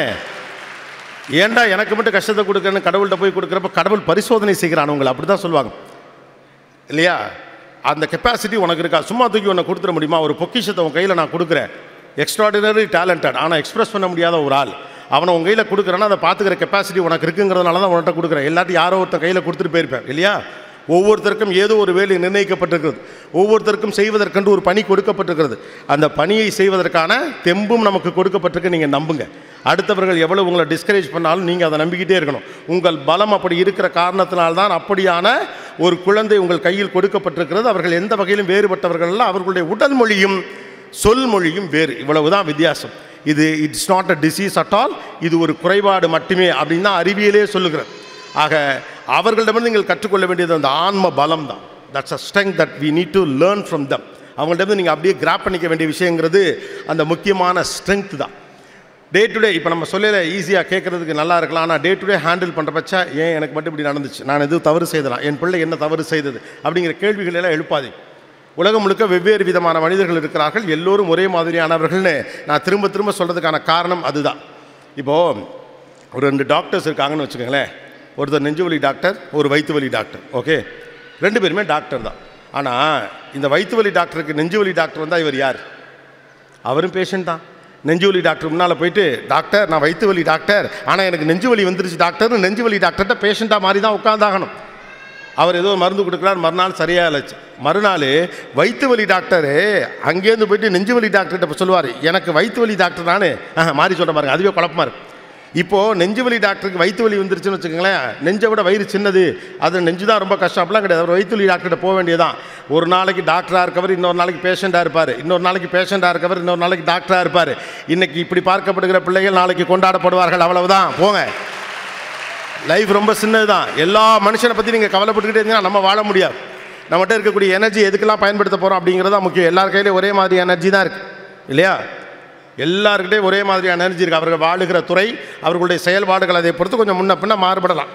Speaker 1: ஏன்டா எனக்கு மட்டும் கஷ்டத்தை கொடுக்குறேன்னு கடவுள்கிட்ட போய் கொடுக்குறப்ப கடவுள் பரிசோதனை செய்கிறான் உங்களை, அப்படி தான் சொல்லுவாங்க இல்லையா? அந்த கெப்பாசிட்டி உனக்கு இருக்கா? சும்மா தூக்கி உன்னை கொடுத்துட முடியுமா? ஒரு பொக்கிஷத்தை உன் கையில் நான் கொடுக்குறேன், எக்ஸ்ட்ராடினரி டேலண்டட், ஆனால் எக்ஸ்பிரஸ் பண்ண முடியாத ஒரு ஆள், அவனை உன் கையில் கொடுக்குறேன்னா அதை பார்த்துக்கிற கெப்பாசிட்டி உனக்கு இருக்குங்கிறதுனால தான் உன்கிட்ட கொடுக்குறேன். எல்லாத்தையும் யாரோ ஒருத்தர் கையில் கொடுத்துட்டு போயிருப்பேன் இல்லையா? ஒவ்வொருத்தருக்கும் ஏதோ ஒரு வேலை நிர்ணயிக்கப்பட்டிருக்கிறது, ஒவ்வொருத்தருக்கும் செய்வதற்கென்று ஒரு பணி கொடுக்கப்பட்டிருக்கிறது. அந்த பணியை செய்வதற்கான தெம்பும் நமக்கு கொடுக்கப்பட்டிருக்கு. நீங்கள் நம்புங்க. அடுத்தவர்கள் எவ்வளவு உங்களை டிஸ்கரேஜ் பண்ணாலும் நீங்கள் அதை நம்பிக்கிட்டே இருக்கணும். உங்கள் பலம் அப்படி இருக்கிற காரணத்தினால்தான் அப்படியான ஒரு குழந்தை உங்கள் கையில் கொடுக்கப்பட்டிருக்கிறது. அவர்கள் எந்த வகையிலும் வேறுபட்டவர்கள் அல்ல, அவர்களுடைய உடல் மொழியும் சொல் மொழியும் வேறு, இவ்வளவுதான் வித்தியாசம். இது it's not a disease at all, இது ஒரு குறைபாடு மட்டுமே அப்படின்னு தான் அறிவியலே சொல்லுகிறது. ஆக அவர்களிடமிருந்து நீங்கள் கற்றுக்கொள்ள வேண்டியது அந்த ஆன்ம பலம் தான். That's a strength that we need to learn from them. அவங்கள்ட்ட நீங்கள் அப்படியே கிராப் பண்ணிக்க வேண்டிய விஷயங்கிறது அந்த முக்கியமான ஸ்ட்ரென்த் தான். டே டு டே இப்போ நம்ம சொல்லல ஈஸியாக கேட்குறதுக்கு நல்லா இருக்கலாம், ஆனால் டே டு டே ஹேண்டில் பண்ணுறப்பச்ச ஏன் எனக்கு மட்டும் இப்படி நடந்துச்சு, நான் எதுவும் தவறு செய்தலாம், என் பிள்ளை என்ன தவறு செய்தது அப்படிங்கிற கேள்விகள் எல்லாம் எழுப்பாதே. உலகம் முழுக்க வெவ்வேறு விதமான மனிதர்கள் இருக்கிறார்கள், எல்லோரும் ஒரே மாதிரியானவர்கள்னு நான் திரும்ப திரும்ப சொல்கிறதுக்கான காரணம் அதுதான். இப்போது ஒரு 2 டாக்டர்ஸ் இருக்காங்கன்னு வச்சுக்கோங்களேன். ஒருத்தர் நெஞ்சுவலி டாக்டர், ஒரு வயிற்று வலி டாக்டர். ஓகே, 2 பேருமே டாக்டர் தான். ஆனால் இந்த வயிற்று வலி டாக்டருக்கு நெஞ்சுவலி டாக்டர் வந்தால் இவர் யார்? அவரும் பேஷண்ட் தான். நெஞ்சுவலி டாக்டர் முன்னால் போயிட்டு, டாக்டர் நான் வயிற்று வலி டாக்டர், ஆனால் எனக்கு நெஞ்சு வலி வந்துருச்சு டாக்டர்னு நெஞ்சுவலி டாக்டர்கிட்ட பேஷண்ட்டாக மாதிரி தான் உட்காந்தாகணும். அவர் ஏதோ மருந்து கொடுக்குறாரு, மறுநாள் சரியாக இல்லைச்சு. மறுநாள் வயிற்று வலி டாக்டரு அங்கேருந்து போயிட்டு நெஞ்சு வலி டாக்டர்கிட்ட சொல்லுவார், எனக்கு வயிற்று வலி டாக்டர் நானே மாறி சொல்கிற பாருங்க, அதுவே குழப்பமாக இருக்குது. இப்போது நெஞ்சு வலி டாக்டருக்கு வயிற்று வலி வந்துருச்சுன்னு வச்சுக்கோங்களேன், நெஞ்சை விட வயிறு சின்னது, அது நெஞ்சு தான் ரொம்ப கஷ்டம், அப்படிலாம் கிடையாது. அவர் வயிற்று வலி டாக்டர்கிட்ட போக வேண்டியதான். ஒரு நாளைக்கு டாக்டராக இருக்கவர் இன்னொரு நாளைக்கு பேஷண்ட்டாக இருப்பார், இன்னொரு நாளைக்கு பேஷண்ட்டாக இருக்கவர் இன்னொரு நாளைக்கு டாக்டராக இருப்பார். இன்றைக்கி இப்படி பார்க்கப்படுகிற பிள்ளைகள் நாளைக்கு கொண்டாடப்படுவார்கள், அவ்வளவுதான். போங்க, லைஃப் ரொம்ப சின்னது தான். எல்லா மனுஷனை பற்றி நீங்கள் கவலைப்பட்டுக்கிட்டே இருந்தீங்கன்னா நம்ம வாழ முடியாது. நம்மகிட்ட இருக்கக்கூடிய எனர்ஜி எதுக்கெல்லாம் பயன்படுத்த போகிறோம் அப்படிங்கிறதா முக்கியம். எல்லார் கையிலையும் ஒரே மாதிரி எனர்ஜி தான் இருக்குது இல்லையா? எல்லாருக்கிட்டே ஒரே மாதிரியான எனர்ஜி இருக்குது. அவர்கள் வாழுகிற துறை, அவர்களுடைய செயல்பாடுகள் அதை பொறுத்து கொஞ்சம் முன்ன பின்ன மாறுபடலாம்.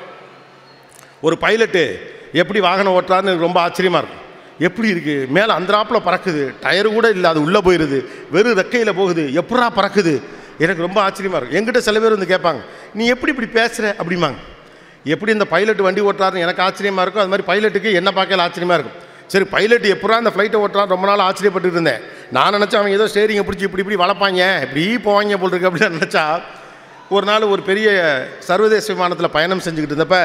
Speaker 1: ஒரு பைலட்டு எப்படி வாகனம் ஓட்டுறாருன்னு எனக்கு ரொம்ப ஆச்சரியமாக இருக்கும். எப்படி இருக்குது, மேலே அந்தராப்பில் பறக்குது, டயரு கூட இல்லை, அது உள்ளே போயிடுது, வெறும் ரெக்கையில் போகுது, எப்படா பறக்குது, எனக்கு ரொம்ப ஆச்சரியமாக இருக்கும். என்கிட்ட சில பேர் வந்து கேட்பாங்க, நீ எப்படி இப்படி பேசுகிற அப்படிம்பாங்க. எப்படி இந்த பைலட் வண்டி ஓட்டுறாருன்னு எனக்கு ஆச்சரியமாக இருக்கும், அது மாதிரி பைலட்டுக்கு என்ன பார்க்கல ஆச்சரியமாக இருக்கும். சரி, பைலட் எப்படா அந்த ஃப்ளைட்டை ஓட்டுறான்னு ரொம்ப நாள் ஆச்சரியப்பட்டு இருந்தேன். நான் நினச்சேன் அவங்க ஏதோ ஸ்டேரிங்கை பிடிச்சி இப்படி இப்படி வளர்ப்பாங்க, இப்படி போவாங்க போல் இருக்கு அப்படின்னு நினச்சா, ஒரு நாள் ஒரு பெரிய சர்வதேச விமானத்தில் பயணம் செஞ்சுக்கிட்டு இருந்தப்ப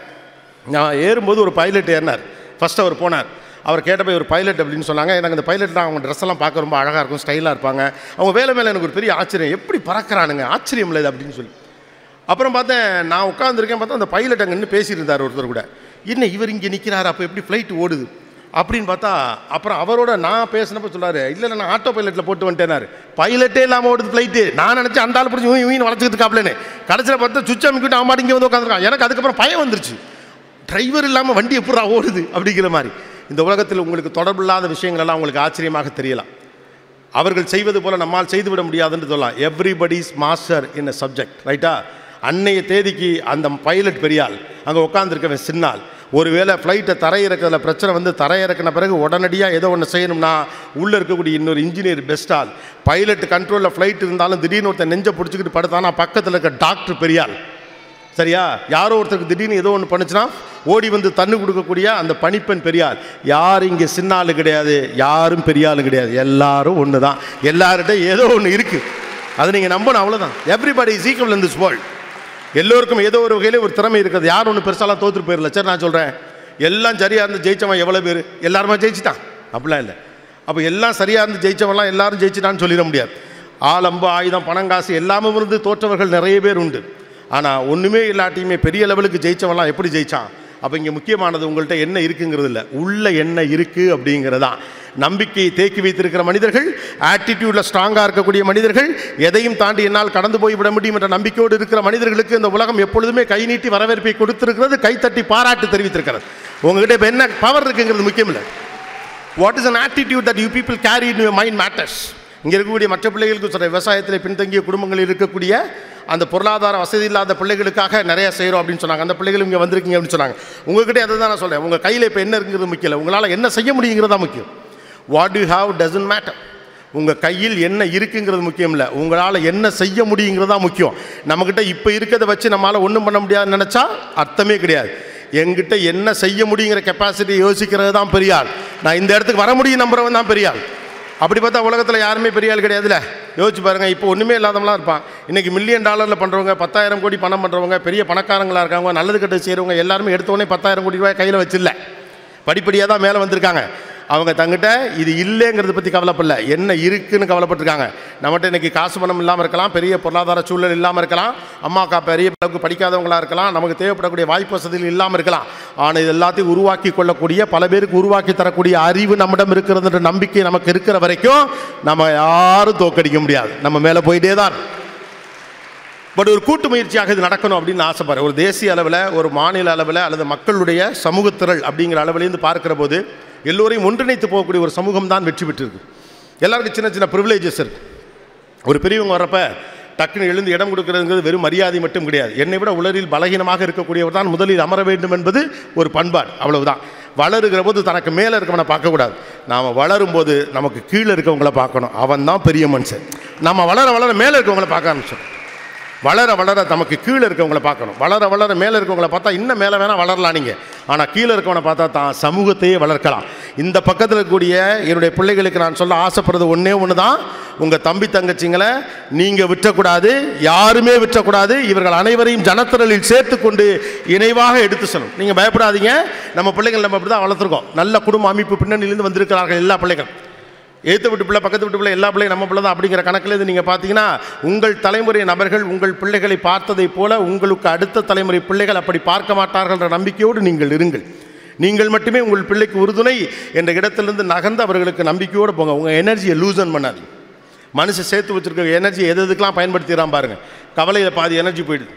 Speaker 1: நான் ஏறும்போது ஒரு பைலட் ஏறினார். ஃபஸ்ட்டு அவர் போனார். அவர் கேட்டப்போ ஒரு பைலட் அப்படின்னு சொன்னாங்க. எனக்கு அந்த பைலட்லாம் அவங்க ட்ரெஸ்ஸெல்லாம் பார்க்க ரொம்ப அழகாக இருக்கும், ஸ்டைலாக இருப்பாங்க. அவங்க வேலை மேலே எனக்கு ஒரு பெரிய ஆச்சரியம், எப்படி பறக்கிறானுங்க, ஆச்சரியம் இல்லை அப்படின்னு சொல்லி. அப்புறம் பார்த்தேன், நான் உட்காந்துருக்கேன், பார்த்தா அந்த பைலட் அங்கே நின்று பேசிட்டு இருந்தார் ஒருத்தர் கூட. என்ன இவர் இங்கே நிற்கிறார், அப்போ எப்படி ஃப்ளைட் ஓடுது அப்படின்னு பார்த்தா, அப்புறம் அவரோட நான் பேசினப்போ சொல்லாரு, இல்லை நான் ஆட்டோ பைலட்டில் போட்டு வந்துட்டேனாரு. பைலட்டே இல்லாமல் ஓடுது ஃப்ளைட்டு. நான் நினச்சேன் அந்த ஆள் பிடிச்சி இவங்க வளர்ச்சிக்கிட்டு இருக்காப்லேன்னு. கடைசியில் பார்த்தா சுவிட்ச் அமைக்கிட்டு அவன் மாட்டி இங்கே வந்து உட்காந்துருக்கான். எனக்கு அதுக்கப்புறம் பயம் வந்துருச்சு, டிரைவர் இல்லாமல் வண்டி எப்படா ஓடுது அப்படிங்கிற மாதிரி. இந்த உலகத்தில் உங்களுக்கு தொடர்பில்லாத விஷயங்களெல்லாம் உங்களுக்கு ஆச்சரியமாக தெரியலாம். அவர்கள் செய்வது போல் நம்மால் செய்துவிட முடியாதுன்னு சொல்லலாம். Everybody's master in a subject, ரைட்டா? அன்னைய தேதிக்கு அந்த பைலட் பெரியாள், அங்கே உட்காந்துருக்கவன் சின்னால். ஒருவேளை ஃப்ளைட்டை தரையிறக்கிறதுல பிரச்சனை வந்து தரையிறக்கின பிறகு உடனடியாக ஏதோ ஒன்று செய்யணும்னா உள்ளே இருக்கக்கூடிய இன்னொரு இன்ஜினியர் பெஸ்ட்டால். பைலட் கண்ட்ரோலில் ஃப்ளைட் இருந்தாலும் திடீர்னு ஒருத்தர் நெஞ்சை பிடிச்சிக்கிட்டு படுத்தானா பக்கத்தில் இருக்க டாக்டர் பெரியாள், சரியா? யாரோ ஒருத்தருக்கு திடீர்னு ஏதோ ஒன்று பண்ணுச்சுன்னா ஓடி வந்து தண்ணி கொடுக்கக்கூடிய அந்த பணிப்பெண் பெரியாள். யார் இங்கே சின்ன ஆள் கிடையாது, யாரும் பெரிய ஆள் கிடையாது, எல்லாரும் ஒன்று தான். எல்லார்கிட்ட ஏதோ ஒன்று இருக்குது, அது நீங்கள் நம்பணும், அவ்வளோதான். Everybody is equal in this world. எல்லோருக்கும் ஏதோ ஒரு வகையிலே ஒரு திறமை இருக்குது. யார் ஒன்று பெருசாலாம் தோற்று போயிடல. சரி, நான் சொல்கிறேன், எல்லாம் சரியாக இருந்து ஜெயிச்சவன் எவ்வளோ பேர்? எல்லாருமே ஜெயிச்சிட்டான், அப்படிலாம் இல்லை. அப்போ எல்லாம் சரியாக இருந்து ஜெயிச்சவன்லாம் எல்லாரும் ஜெயிச்சிட்டான்னு சொல்லிட முடியாது. ஆலம்பு ஆயுதம் பணம் காசு எல்லாமே இருந்து தோற்றவர்கள் நிறைய பேர் உண்டு. ஆனால் ஒன்றுமே இல்லாட்டியுமே பெரிய லெவலுக்கு ஜெயிச்சவன்லாம் எப்படி ஜெயித்தான்? அப்போ இங்கே முக்கியமானது உங்கள்கிட்ட என்ன இருக்குங்கிறது இல்லை, உள்ள என்ன இருக்குது அப்படிங்கிறதான். நம்பிக்கையை தேக்கி வைத்திருக்கிற மனிதர்கள், ஆட்டிடியூடில் ஸ்ட்ராங்காக இருக்கக்கூடிய மனிதர்கள், எதையும் தாண்டி என்னால் கடந்து போய்விட முடியும் என்ற நம்பிக்கையோடு இருக்கிற மனிதர்களுக்கு இந்த உலகம் எப்பொழுதுமே கை நீட்டி வரவேற்பை கொடுத்திருக்கிறது, கைத்தட்டி பாராட்டு தெரிவித்திருக்கிறது. உங்ககிட்ட இப்போ என்ன பவர் இருக்குங்கிறது முக்கியம் இல்லை. What is an attitude that you people carry in your mind matters. இங்கே இருக்கக்கூடிய மற்ற பிள்ளைகளுக்கு சொல்கிற, விவசாயத்தில் பின்தங்கிய குடும்பங்களில் இருக்கக்கூடிய அந்த பொருளாதார வசதி இல்லாத பிள்ளைகளுக்காக நிறைய செய்கிறோம் அப்படின்னு சொன்னாங்க. அந்த பிள்ளைகளும் இங்கே வந்திருக்கீங்க அப்படின்னு சொன்னாங்க. உங்கள்கிட்ட அதை தான் நான் சொல்கிறேன். உங்கள் கையில் இப்போ என்ன இருக்குங்கிறது முக்கியம் இல்லை, உங்களால் என்ன செய்ய முடியுங்கிறதா முக்கியம். What you have doesn't matter. உங்கள் கையில் என்ன இருக்குங்கிறது முக்கியம் இல்லை, உங்களால் என்ன செய்ய முடியுங்கிறதா முக்கியம். நம்மக்கிட்ட இப்போ இருக்கிறத வச்சு நம்மளால் ஒன்றும் பண்ண முடியாதுன்னு நினச்சா அர்த்தமே கிடையாது. என்கிட்ட என்ன செய்ய முடியுங்கிற கெப்பாசிட்டி யோசிக்கிறது தான் பெரிய ஆள். நான் இந்த இடத்துக்கு வர முடியும் நம்புறவன் தான் பெரிய ஆள். அப்படி பார்த்தா உலகத்தில் யாருமே பெரிய ஆள் கிடையாதுல்ல. யோசிச்சு பாருங்கள், இப்போ ஒன்றுமே இல்லாதவங்களாம் இருப்பான். இன்றைக்கி $1,000,000 பண்ணுறவங்க, 10,000 கோடி பணம் பண்ணுறவங்க, பெரிய பணக்காரங்களாக இருக்காங்க, நல்லது கெட்ட செய்கிறவங்க எல்லாருமே எடுத்தோடனே 10,000 கோடி ரூபாய் கையில் வச்சிடல, படிப்படியாக தான் மேலே வந்திருக்காங்க. அவங்க தங்கிட்ட இது இல்லைங்கிறத பற்றி கவலைப்படல, என்ன இருக்குன்னு கவலைப்பட்டிருக்காங்க. நம்மகிட்ட இன்றைக்கி காசு பணம் இல்லாமல் இருக்கலாம், பெரிய பொருளாதார சூழல் இல்லாமல் இருக்கலாம், அம்மா அக்கா பெரிய அளவுக்கு படிக்காதவங்களாக இருக்கலாம், நமக்கு தேவைப்படக்கூடிய வாய்ப்பு வசதிகள் இல்லாமல் இருக்கலாம். ஆனால் இது எல்லாத்தையும் உருவாக்கி கொள்ளக்கூடிய, பல பேருக்கு உருவாக்கி தரக்கூடிய அறிவு நம்மிடம் இருக்கிறதுன்ற நம்பிக்கை நமக்கு இருக்கிற வரைக்கும் நம்ம யாரும் தோற்கடிக்க முடியாது, நம்ம மேலே போயிட்டே தான். பட் ஒரு கூட்டு முயற்சியாக இது நடக்கணும் அப்படின்னு ஆசைப்படுறேன். ஒரு தேசிய அளவில், ஒரு மாநில அளவில், அல்லது மக்களுடைய சமூகத்திரள் அப்படிங்கிற அளவிலேருந்து பார்க்குற போது எல்லோரையும் ஒன்றிணைத்து போகக்கூடிய ஒரு சமூகம் தான் வெற்றி பெற்றிருக்கு. எல்லாருக்கும் சின்ன சின்ன ப்ரிவிலேஜஸ் இருக்குது. ஒரு பெரியவங்க வர்றப்ப டக்குன்னு எழுந்து இடம் கொடுக்குறதுங்கிறது வெறும் மரியாதை மட்டும் கிடையாது. என்னை விட உலகில் பலகீனமாக இருக்கக்கூடியவர் தான் முதலில் அமர வேண்டும் என்பது ஒரு பண்பாடு, அவ்வளவுதான். வளருகிற போது தனக்கு மேலே இருக்கவனை பார்க்கக்கூடாது, நாம் வளரும்போது நமக்கு கீழே இருக்கவங்களை பார்க்கணும், அவன் தான் பெரிய மனுஷன். நம்ம வளர வளர மேலே இருக்கவங்களை பார்க்க ஆரம்பிச்சோம். வளர வளர நமக்கு கீழே இருக்கவங்களை பார்க்கணும், வளர வளர மேலே இருக்கவங்களை பார்த்தா இன்னும் மேலே வேணால் வளரலாம் நீங்கள், ஆனால் கீழே இருக்கவனை பார்த்தா தான் சமூகத்தையே வளர்க்கலாம். இந்த பக்கத்தில் இருக்கக்கூடிய என்னுடைய பிள்ளைகளுக்கு நான் சொல்ல ஆசைப்படுறது ஒன்றே ஒன்று தான், உங்கள் தம்பி தங்கச்சிங்களை நீங்கள் விற்றக்கூடாது, யாருமே விற்றக்கூடாது. இவர்கள் அனைவரையும் ஜனத்திரளில் சேர்த்து கொண்டு இணைவாக எடுத்து செல்லும். நீங்கள் பயப்படாதீங்க, நம்ம பிள்ளைகள் நம்ம அப்படி தான் வளர்த்துருக்கோம். நல்ல குடும்ப அமைப்பு பின்னணியிலிருந்து வந்திருக்கிறார்கள் எல்லா பிள்ளைகள். ஏற்று விட்டு பிள்ளை, பக்கத்து விட்டு பிள்ளை, எல்லா பிள்ளையும் நம்ம பிள்ளை தான் அப்படிங்கிற கணக்கில் இது நீங்கள் பார்த்தீங்கன்னா, உங்கள் தலைமுறை நபர்கள் உங்கள் பிள்ளைகளை பார்த்ததை போல உங்களுக்கு அடுத்த தலைமுறை பிள்ளைகள் அப்படி பார்க்க மாட்டார்கள்ன்ற நம்பிக்கையோடு நீங்கள் இருங்கள். நீங்கள் மட்டுமே உங்கள் பிள்ளைக்கு உறுதுணை என்ற இடத்திலிருந்து நகர்ந்து அவர்களுக்கு நம்பிக்கையோடு போங்க. உங்கள் எனர்ஜியை லூசன் பண்ணாதீங்க. மனுஷன் சேர்த்து வச்சுருக்க எனர்ஜி எதுக்கெல்லாம் பயன்படுத்திடுறான் பாருங்கள். கவலையில் பாதி எனர்ஜி போயிடுது,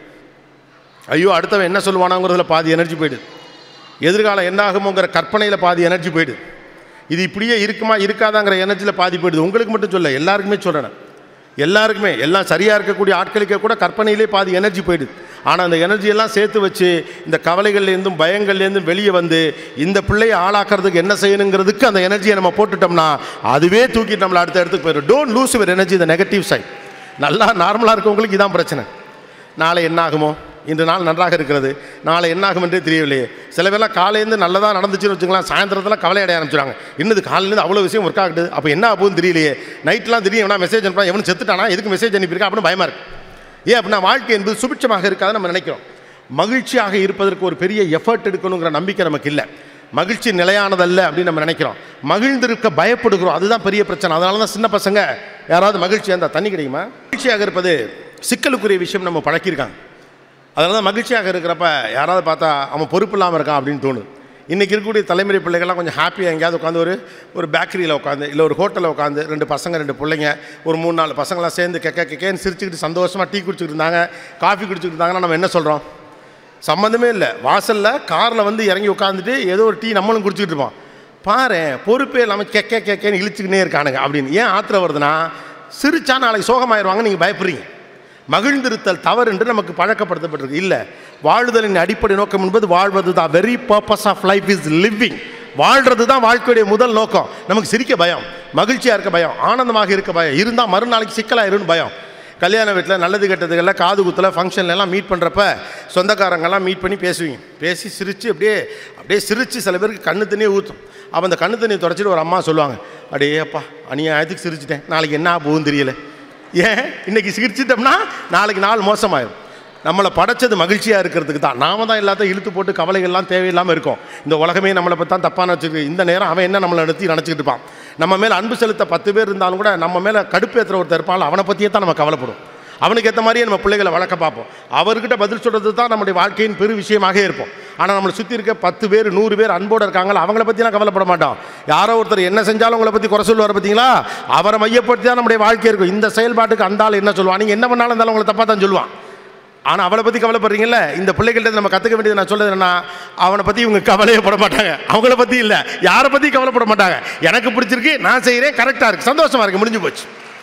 Speaker 1: ஐயோ அடுத்தவன் என்ன சொல்லுவானாங்கிறதுல பாதி எனர்ஜி போயிடுது, எதிர்காலம் என்ன ஆகுமோங்கிற கற்பனையில் பாதி எனர்ஜி போயிடுது, இது இப்படியே இருக்குமா இருக்காதாங்கிற எனர்ஜியில் பாதி போயிடுது. உங்களுக்கு மட்டும் சொல்ல, எல்லாருக்குமே சொல்கிறேன், எல்லாருக்குமே, எல்லாம் சரியாக இருக்கக்கூடிய ஆட்களுக்கே கூட கற்பனையிலே பாதி எனர்ஜி போயிடுது. ஆனால் அந்த எனர்ஜியெல்லாம் சேர்த்து வச்சு இந்த கவலைகள்லேருந்தும் பயங்கள்லேருந்தும் வெளியே வந்து இந்த பிள்ளையை ஆளாக்குறதுக்கு என்ன செய்யணுங்கிறதுக்கு அந்த எனர்ஜியை நம்ம போட்டுட்டோம்னா அதுவே தூக்கிட்டு நம்மளை அடுத்த இடத்துக்கு போயிடும். டோன்ட் லூஸ் யுவர் எனர்ஜி இந்த நெகட்டிவ் சைட். நல்லா நார்மலாக இருக்கவங்களுக்கு இதான் பிரச்சனை. நாளை என்ன ஆகுமோ, இன்று நாள் நன்றாக இருக்கிறது, நாளை என்ன ஆகும் என்றே தெரியவில்லையே. சில பேர்லாம் காலையிலேருந்து நல்லதாக நடந்துச்சுன்னு வச்சுக்கலாம், சாயந்தரத்தில் கவலை அடைய ஆரம்பிச்சுறாங்க. இன்னது காலையிலேருந்து அவ்வளோ விஷயம் ஒர்க் ஆகுது, அப்போ என்ன ஆகுதுன்னு தெரியலையே. நைட்லாம் திடீர்னு எவனா மெசேஜ் அனுப்பா, எவனு செத்துட்டானா, எதுக்கு மெசேஜ் அனுப்பியிருக்கா அப்படின்னு பயமாக இருக்குது. ஏன் அப்படின்னா வாழ்க்கை என்பது சுபிட்சமாக இருக்காது நம்ம நினைக்கிறோம். மகிழ்ச்சியாக இருப்பதற்கு ஒரு பெரிய எஃபர்ட் எடுக்கணுங்கிற நம்பிக்கை நமக்கு இல்லை. மகிழ்ச்சி நிலையானதல்ல அப்படின்னு நம்ம நினைக்கிறோம். மகிழ்ந்திருக்க பயப்படுகிறோம், அதுதான் பெரிய பிரச்சனை. அதனால தான் சின்ன பசங்க யாராவது மகிழ்ச்சியாக இருந்தால் தண்ணி கிடைக்குமா, மகிழ்ச்சியாக இருப்பது சிக்கலுக்குரிய விஷயம் நம்ம பழக்கியிருக்காங்க. அதனால தான் மகிழ்ச்சியாக இருக்கிறப்ப யாராவது பார்த்தா அவன் பொறுப்பு இல்லாமல் இருக்கான் அப்படின்னு தோணுது. இன்றைக்கி இருக்கக்கூடிய தலைமுறை பிள்ளைகள்லாம் கொஞ்சம் ஹாப்பியாக எங்கேயாவது உட்காந்து ஒரு பேக்கரியில் உட்காந்து, இல்லை ஒரு ஹோட்டலில் உட்காந்து 2 பசங்க 2 பிள்ளைங்க ஒரு 3-4 பசங்களாம் சேர்ந்து கேன்னு சிரிச்சுக்கிட்டு சந்தோஷமாக டீ குடிச்சிக்கிட்டு இருந்தாங்க, காஃபி குடிச்சிக்கிட்டு இருந்தாங்கன்னா நம்ம என்ன சொல்கிறோம்? சம்மந்தமே இல்லை. வாசலில் காரில் வந்து இறங்கி உட்காந்துட்டு ஏதோ ஒரு டீ நம்மளும் குடிச்சிக்கிட்டு இருப்போம். பாரு பொறுப்பே இல்லாமல் கேன்னு இழுச்சிக்கினே இருக்கானுங்க அப்படின்னு. ஏன் ஆத்திரம் வருதுன்னா, சிரிச்சா நாளைக்கு சோகமாயிருவாங்க, நீங்கள் பயப்படுறீங்க. மகிழ்ந்திருத்தல் தவறு என்று நமக்கு பழக்கப்படுத்தப்பட்டிருக்கு. இல்லை, வாழுதலின் அடிப்படை நோக்கம் என்பது வாழ்வது தான். Very purpose of life is living. வாழ்கிறது தான் வாழ்க்கையுடைய முதல் நோக்கம். நமக்கு சிரிக்க பயம், மகிழ்ச்சியாக இருக்க பயம், ஆனந்தமாக இருக்க பயம், இருந்தால் மறுநாளைக்கு சிக்கலாயிருன்னு பயம். கல்யாண வீட்டில் நல்லது கெட்டதுகளில் காது குத்தில் ஃபங்க்ஷன்லாம் மீட் பண்ணுறப்ப சொந்தக்காரங்கெல்லாம் மீட் பண்ணி பேசுவீங்க. பேசி சிரித்து அப்படியே சிரித்து சில பேருக்கு கண்ணு தண்ணியே ஊற்றும். அப்போ அந்த கண்ணு தண்ணியை தொடச்சிட்டு ஒரு அம்மா சொல்லுவாங்க, அடேப்பா அநியாயத்துக்கு சிரிச்சிட்டேன், நாளைக்கு என்ன போகும் தெரியல. ஏன் இன்றைக்கி சிரிச்சிட்டோம்னா நாளைக்கு நாள் மோசமாயிடும். நம்மளை படைச்சது மகிழ்ச்சியாக இருக்கிறதுக்கு தான். நாம தான் எல்லாத்தையும் இழுத்து போட்டு கவலைகள்லாம் தேவையில்லாமல் இருக்கும். இந்த உலகமே நம்மளை பற்றி தான் தப்பாக நினச்சிருக்கு. இந்த நேரம் அவன் என்ன நம்மளை நினச்சிக்கிட்டு இருப்பான். நம்ம மேலே அன்பு செலுத்த 10 பேர் இருந்தாலும் கூட நம்ம மேலே கடுப்பேற்றுற ஒருத்தர் இருப்பான், அவனை பற்றியே தான் நம்ம கவலைப்படும். அவனுக்கு ஏற்ற மாதிரியே நம்ம பிள்ளைகளை வளர்க்க பார்ப்போம். அவர்கிட்ட பதில் சொல்கிறது தான் நம்முடைய வாழ்க்கையின் பெரு விஷயமாக இருப்போம். ஆனால் நம்மளை சுற்றி இருக்க 10 பேர் 100 பேர் அன்போடு இருக்காங்களா, அவங்கள பற்றிலாம் கவலைப்பட மாட்டோம். யாரோ ஒருத்தர் என்ன செஞ்சாலும் அவங்கள பற்றி குறை சொல்லுவார் பார்த்தீங்களா, அவரை மையப்படுத்தி தான் நம்முடைய வாழ்க்கை இருக்கும். இந்த செயல்பாட்டுக்கு அந்த ஆள் என்ன சொல்லுவான், நீங்கள் என்ன பண்ணாலும் இருந்தாலும் உங்களை தப்பாக தான் சொல்லுவான். ஆனால் அவளை பற்றி கவலைப்படுறீங்கள, இந்த பிள்ளைகள்ட்ட நம்ம கற்றுக்க வேண்டியது நான் சொல்கிறது என்னன்னா, அவனை பற்றி இவங்க கவலையே பட மாட்டாங்க. அவங்கள பற்றி இல்லை, யாரை பற்றி கவலைப்பட மாட்டாங்க. எனக்கு பிடிச்சிருக்கு, நான் செய்கிறேன், கரெக்டாக இருக்குது, சந்தோஷமாக இருக்குது, முடிஞ்சு போச்சு.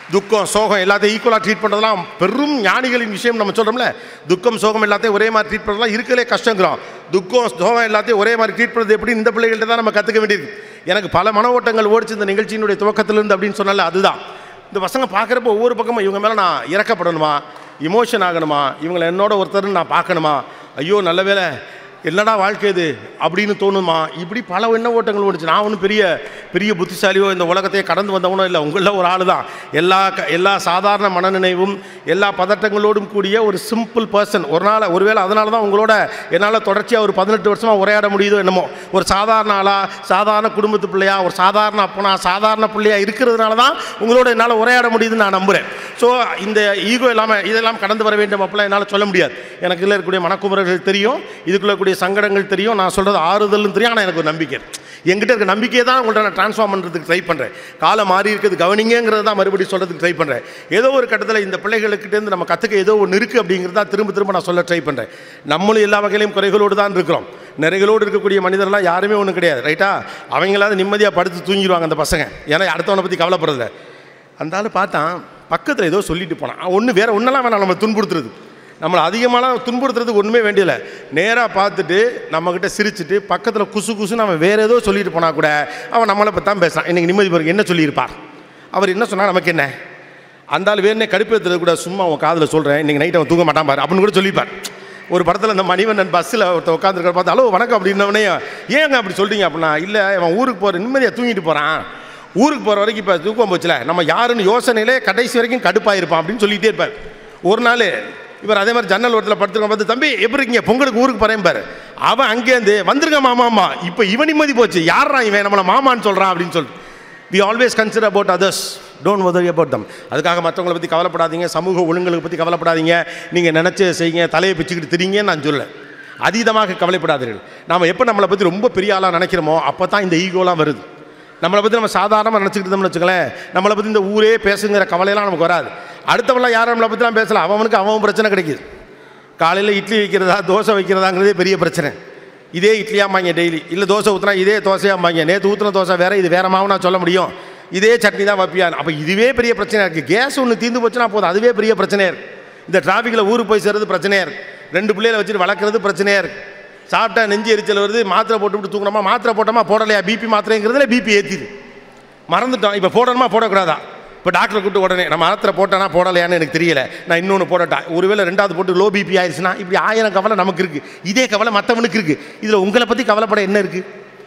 Speaker 1: துக்கம் சோகம் எல்லாத்தையும் ஈக்குவலாக ட்ரீட் பண்ணுறதுலாம் பெரும் ஞானிகளின் விஷயம். நம்ம சொல்கிறோம்ல, துக்கம் சோகம் எல்லாத்தையும் ஒரே மாதிரி ட்ரீட் பண்ணுறதுலாம் இருக்கலே கஷ்டங்கிறோம். துக்கம் சோகம் எல்லாத்தையும் ஒரே மாதிரி ட்ரீட் பண்ணுறது எப்படி இந்த பிள்ளைகள்ட்ட தான் நம்ம கற்றுக்க வேண்டியது. எனக்கு பல மன ஓட்டங்கள் ஓடிச்சு இந்த நிகழ்ச்சியினுடைய துவக்கத்திலிருந்து அப்படின்னு சொன்னால அதுதான். இந்த பசங்க பார்க்குறப்ப ஒவ்வொரு பக்கமும் இவங்க மேலே நான் இறக்கப்படணுமா, இமோஷன் ஆகணுமா, இவங்களை என்னோட ஒருத்தர் நான் பார்க்கணுமா, ஐயோ நல்ல வேலை என்னடா வாழ்க்கை இது அப்படின்னு தோணுமா, இப்படி பல எண்ண ஓட்டங்கள் ஓடிச்சு. நான் ஒன்றும் பெரிய பெரிய புத்திசாலியோ இந்த உலகத்தையே கடந்து வந்தவனோ இல்லை, உங்களில் ஒரு ஆள் தான். எல்லா சாதாரண மனநினைவும் எல்லா பதட்டங்களோடும் கூடிய ஒரு சிம்பிள் பர்சன். ஒருவேளை அதனால தான் உங்களோட என்னால் தொடர்ச்சியாக ஒரு 18 வருஷமாக உரையாட முடியுதோ என்னமோ. ஒரு சாதாரண ஆளாக, சாதாரண குடும்பத்து பிள்ளையா, ஒரு சாதாரண அப்பனா, சாதாரண பிள்ளையா இருக்கிறதுனால தான் உங்களோட என்னால் உரையாட முடியுதுன்னு நான் நம்புகிறேன். ஸோ இந்த ஈகோ இல்லாமல் இதெல்லாம் கடந்து வர வேண்டும் அப்பெல்லாம் என்னால் சொல்ல முடியாது. எனக்கு இதில் இருக்கக்கூடிய மனக்குமுறல்கள் தெரியும், இதுக்குள்ள கூடிய சங்கடங்கள் தெரியும், நான் சொல்கிறது ஆறுதலும் தெரியும். ஆனால் எனக்கு ஒரு நம்பிக்கை, என்கிட்ட இருக்க நம்பிக்கையை தான் உங்கள்கிட்ட நான் ட்ரான்ஸ்ஃபார்ம் பண்ணுறதுக்கு ட்ரை பண்ணுறேன். காலம் மாறி இருக்கிறது கவனிங்கிறது தான் மறுபடியும் சொல்கிறதுக்கு ட்ரை பண்ணுறேன். ஏதோ ஒரு கட்டத்தில் இந்த பிள்ளைகளுக்கிட்டேருந்து நம்ம கற்றுக்க ஏதோ ஒன்று இருக்குது அப்படிங்கிறது தான் திரும்ப நான் சொல்ல ட்ரை பண்ணுறேன். நம்மளும் எல்லா வகையிலையும் குறைகளோடு தான் இருக்கிறோம். நிறைகளோடு இருக்கக்கூடிய மனிதர்லாம் யாருமே ஒன்றும் கிடையாது, ரைட்டா? அவங்களாவது நிம்மதியாக படுத்து தூங்கிடுவாங்க அந்த பசங்க, ஏன்னா அடுத்தவனை பற்றி கவலைப்படுறதில்ல. அந்த ஆள் பார்த்தான் பக்கத்தில் ஏதோ சொல்லிட்டு போனான். வேறு ஒன்றெல்லாம் வேணாம், நம்ம துன்புறுத்துறது, நம்மளை அதிகமாக துன்புறுத்துறதுக்கு ஒன்றுமே வேண்டியதில்லை. நேராக பார்த்துட்டு நம்மக்கிட்ட சிரிச்சுட்டு பக்கத்தில் குசுன்னு அவன் வேறு ஏதோ சொல்லிட்டு போனால் கூட அவன் நம்மளை பற்றி தான் பேசுகிறான். இன்றைக்கி நிம்மதி பாருங்க என்ன சொல்லியிருப்பார், அவர் என்ன சொன்னால் நமக்கு என்ன. அந்த ஆள் வேறுனே கடுப்பேற்றுறது கூட, சும்மா அவன் காதில் சொல்கிறேன் இன்றைக்கி நைட் அவன் தூங்க மாட்டான் பாரு அப்படின்னு கூட சொல்லிப்பார். ஒரு படத்தில் இந்த மணிவண்ணன் பஸ்ஸில் ஒருத்தர் உட்காந்துருக்கிற பார்த்து, ஹலோ வணக்கம் அப்படின்னவனே, ஏங்க அப்படி சொல்கிறீங்க அப்படின்னா, இல்லை அவன் ஊருக்கு போகிற நிம்மதியாக தூங்கிட்டு போகிறான், ஊருக்கு போகிற வரைக்கும் இப்போ தூக்கம் போச்சுல, நம்ம யாருன்னு யோசனையிலே கடைசி வரைக்கும் கடுப்பாக இருப்பான் அப்படின்னு சொல்லிகிட்டே இருப்பார். ஒரு நாள் இவர் அதே மாதிரி ஜன்னல் ஓரத்தில் படுத்துருக்க பார்த்து, தம்பி எப்படி இருக்கீங்க, பொங்கலுக்கு ஊருக்கு போகிறேன் பாரு. அவன் அங்கேருந்து வந்துருங்க மாமா, இப்போ இவன் நிம்மதி போச்சு, யாரா இவன் நம்மளை மாமான்னு சொல்கிறான் அப்படின்னு சொல்லிட்டு. We always consider about others, don't bother about them. அதுக்காக மற்றவங்களை பற்றி கவலைப்படாதீங்க, சமூக ஒழுங்குகளை பற்றி கவலைப்படாதீங்க, நீங்கள் நினச்சி செய்யுங்க, தலையை பிச்சுக்கிட்டு திரிங்கன்னு நான் சொல்ல. அதீதமாக கவலைப்படாதீர்கள். நாம் எப்போ நம்மளை பற்றி ரொம்ப பெரிய ஆளாக நினைக்கிறோமோ அப்போ தான் இந்த ஈகோலாம் வருது. நம்மளை பற்றி நம்ம சாதாரணமாக நினச்சிக்கிட்டோம்னு வச்சுக்கலேன், நம்மளை பற்றி இந்த ஊரே பேசுங்கிற கவலையெல்லாம் நமக்கு வராது. அடுத்தவெல்லாம் யாரும் நம்மளை பற்றிலாம் பேசலாம், அவனுக்கு அவன் பிரச்சனை கிடைக்கிது. காலையில் இட்லி வைக்கிறதா தோசை வைக்கிறதாங்கிறதே பெரிய பிரச்சனை. இதே இட்லியாம்பாங்க டெய்லி, இல்லை தோசை ஊற்றினா இதே தோசையாம்பாங்க, நேற்று ஊற்றின தோசை வேறு, இது வேறு மாவு நான் சொல்ல முடியும், இதே சட்னி தான் வைப்பியான். அப்போ இதுவே பெரிய பிரச்சனையாக இருக்குது. கேஸ் ஒன்று தீர்ந்து போச்சுன்னா போதும், அதுவே பெரிய பிரச்சனையாக இருக்குது. இந்த டிராஃபிக்கில் ஊருக்கு போய் சேர்றது பிரச்சனையாக இருக்குது, 2 பிள்ளைகளை வச்சுட்டு வளர்க்குறது பிரச்சனையாக இருக்குது. சாப்பிட்டா நெஞ்சு எரிச்சல் வருது, மாத்திரை போட்டுவிட்டு தூங்கணுமா, மாத்திரை போட்டோமா போடலையா, பிபி மாத்திரைங்கிறதுல பிபி ஏற்றிது, மறந்துட்டோம். இப்போ போடணுமா போடக்கூடாதா, இப்போ டாக்டரை கூப்பிட்டு உடனே நம்ம மாத்திரை போட்டேன்னா போடலையான்னு எனக்கு தெரியல, நான் இன்னொன்று போடட்டா, ஒருவேளை 2வது போட்டு லோ பிபி ஆயிடுச்சுன்னா, இப்படி 1000 கவலை நமக்கு இருக்குது. இதே கவலை மற்றவனுக்கு இருக்குது. இதில் உங்களை பற்றி கவலைப்பட என்ன இருக்குது?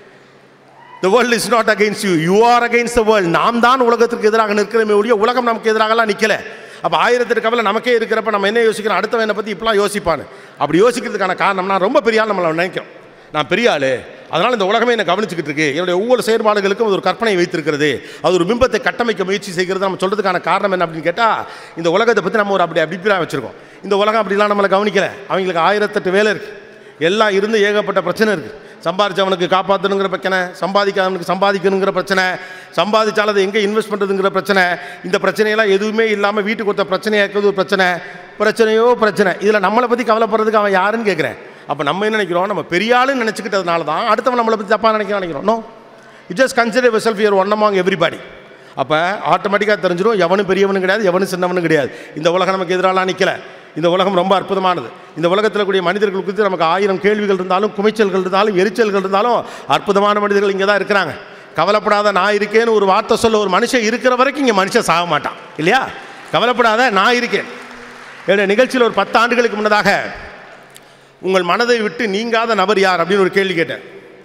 Speaker 1: The world is not against you, you are against the world. நாம் தான் உலகத்திற்கு எதிராக நிற்கிறமே ஒழிய உலகம் நமக்கு எதிராகலாம் நிற்கலை. அப்போ 1000 கவலை நமக்கே இருக்கிறப்ப நம்ம என்ன யோசிக்கிறோம், அடுத்தவன் என்னை பற்றி இப்பெல்லாம் யோசிப்பான்னு. அப்படி யோசிக்கிறதுக்கான காரணம்னா ரொம்ப பெரிய ஆள் நம்மளை நினைக்கிறோம், நான் பெரிய ஆள், அதனால் இந்த உலகமே என்னை கவனிச்சுக்கிட்டு இருக்கு, என்னுடைய ஒவ்வொரு செயற்பாடுகளுக்கும் அது ஒரு கற்பனை வைத்திருக்கிறது, அது ஒரு பிம்பத்தை கட்டமைக்க முயற்சி செய்கிறது. நம்ம சொல்கிறதுக்கான காரணம் என்ன அப்படின்னு கேட்டால், இந்த உலகத்தை பற்றி நம்ம ஒரு அப்படி அபிப்பிராயம் வச்சுருக்கோம். இந்த உலகம் அப்படிலாம் நம்மளை கவனிக்கலை. அவங்களுக்கு 1008 வேலை இருக்குது, எல்லாம் இருந்து ஏகப்பட்ட பிரச்சனை இருக்குது. சம்பாதிச்சவனுக்கு காப்பாற்றணுங்கிற பிரச்சனை, சம்பாதிக்காதவனுக்கு சம்பாதிக்கணுங்கிற பிரச்சனை, சம்பாதிச்சால் அதை எங்கே இன்வெஸ்ட் பண்ணுறதுங்கிற பிரச்சனை, இந்த பிரச்சனையெல்லாம் எதுவுமே இல்லாமல் வீட்டுக்கு ஒருத்த பிரச்சனையாக இருக்கிறது ஒரு பிரச்சனையோ பிரச்சனை. இதில் நம்மளை பற்றி கவலைப்படுறதுக்கு அவன் யாருன்னு கேட்குறேன். அப்போ நம்ம என்ன நினைக்கிறோம், நம்ம பெரிய ஆளுன்னு நினச்சிக்கிட்டதுனால தான் அடுத்தவன் நம்மளை பற்றி தப்பாக நினைக்கிறோம். No, you just consider yourself your one among everybody. அப்போ ஆட்டோமேட்டிக்காக தெரிஞ்சிடும், எவனும் பெரியவனும் கிடையாது, எவனும் சின்னவனும் கிடையாது. இந்த உலகம் நமக்கு எதிராலாம் நிற்கலை. இந்த உலகம் ரொம்ப அற்புதமானது. இந்த உலகத்தில் கூடிய மனிதர்கள் குறித்து நமக்கு 1000 கேள்விகள் இருந்தாலும், குமைச்சல்கள் இருந்தாலும், எரிச்சல்கள் இருந்தாலும், அற்புதமான மனிதர்கள் இங்கே தான் இருக்கிறாங்க. கவலைப்படாத நான் இருக்கேன்னு ஒரு வார்த்தை சொல்ல ஒரு மனுஷன் இருக்கிற வரைக்கும் இங்கே மனுஷன் சாக மாட்டான் இல்லையா? கவலைப்படாத நான் இருக்கேன். என்னுடைய நிகழ்ச்சியில் ஒரு 10 ஆண்டுகளுக்கு முன்னதாக உங்கள் மனதை விட்டு நீங்காத நபர் யார் அப்படின்னு ஒரு கேள்வி கேட்டேன்.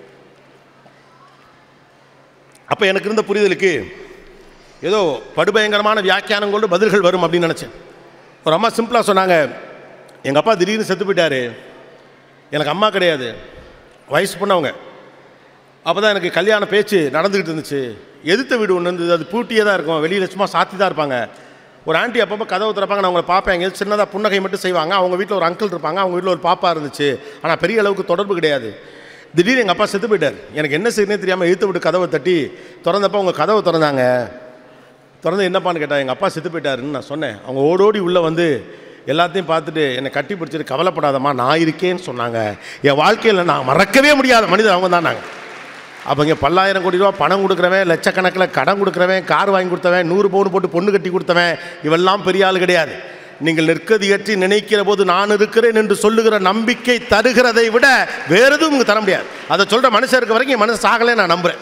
Speaker 1: அப்போ எனக்கு இருந்த புரிதலுக்கு ஏதோ படுபயங்கரமான வியாக்கியானங்களோடு பதில்கள் வரும் அப்படின்னு நினச்சேன். ஒரு அம்மா சிம்பிளாக சொன்னாங்க, எங்கள் அப்பா திடீர்னு செத்து போயிட்டார், எனக்கு அம்மா கிடையாது, வயசு பொண்ணவங்க. அப்போ தான் எனக்கு கல்யாண பேச்சு நடந்துக்கிட்டு இருந்துச்சு. எதிர்த்த வீடு ஒன்று இருந்தது, அது பூட்டியே தான் இருக்கும், வெளியில் சும்மா சாத்தி தான் இருப்பாங்க. ஒரு ஆண்டி அப்பப்போ கதவு திறப்பாங்க, நான் அவங்களை பார்ப்பேன், சின்னதாக புன்னகை மட்டும் செய்வாங்க. அவங்க வீட்டில் ஒரு அங்கிள் இருப்பாங்க, அவங்க வீட்டில் ஒரு பாப்பா இருந்துச்சு, ஆனால் பெரிய அளவுக்கு தொடர்பு கிடையாது. திடீர்னு எங்கள் அப்பா செத்து போயிட்டார். எனக்கு என்ன செய்யணும்னே தெரியாமல் எழுத்து விட்டு கதவை தட்டி திறந்தப்போ அவங்க கதவை திறந்தாங்க. திறந்து என்னப்பான்னு கேட்டால், எங்கள் அப்பா செத்து போயிட்டாருன்னு நான் சொன்னேன். அவங்க ஓடோடி உள்ளே வந்து எல்லாத்தையும் பார்த்துட்டு என்னை கட்டி பிடிச்சிட்டு, கவலைப்படாதம்மா நான் இருக்கேன்னு சொன்னாங்க. என் வாழ்க்கையில் நான் மறக்கவே முடியாத மனிதர் அவங்க தான். நாங்கள் அப்போ இங்கே 10,000 கோடி ரூபா பணம் கொடுக்குறவன், லட்சக்கணக்கில் கடன் கொடுக்குறவன், கார் வாங்கி கொடுத்தவன், 100 பவுன் போட்டு பொண்ணு கட்டி கொடுத்தவன், இவெல்லாம் பெரிய ஆள் கிடையாது. நீங்கள் நிற்கதியற்றி நினைக்கிற போது நான் இருக்கிறேன் என்று சொல்லுகிற நம்பிக்கை தருகிறதை விட வேறு எதுவும் இங்கே தர முடியாது. அதை சொல்கிற மனுஷன் இருக்க வரைக்கும் என் மனசு சாகலே நான் நம்புகிறேன்.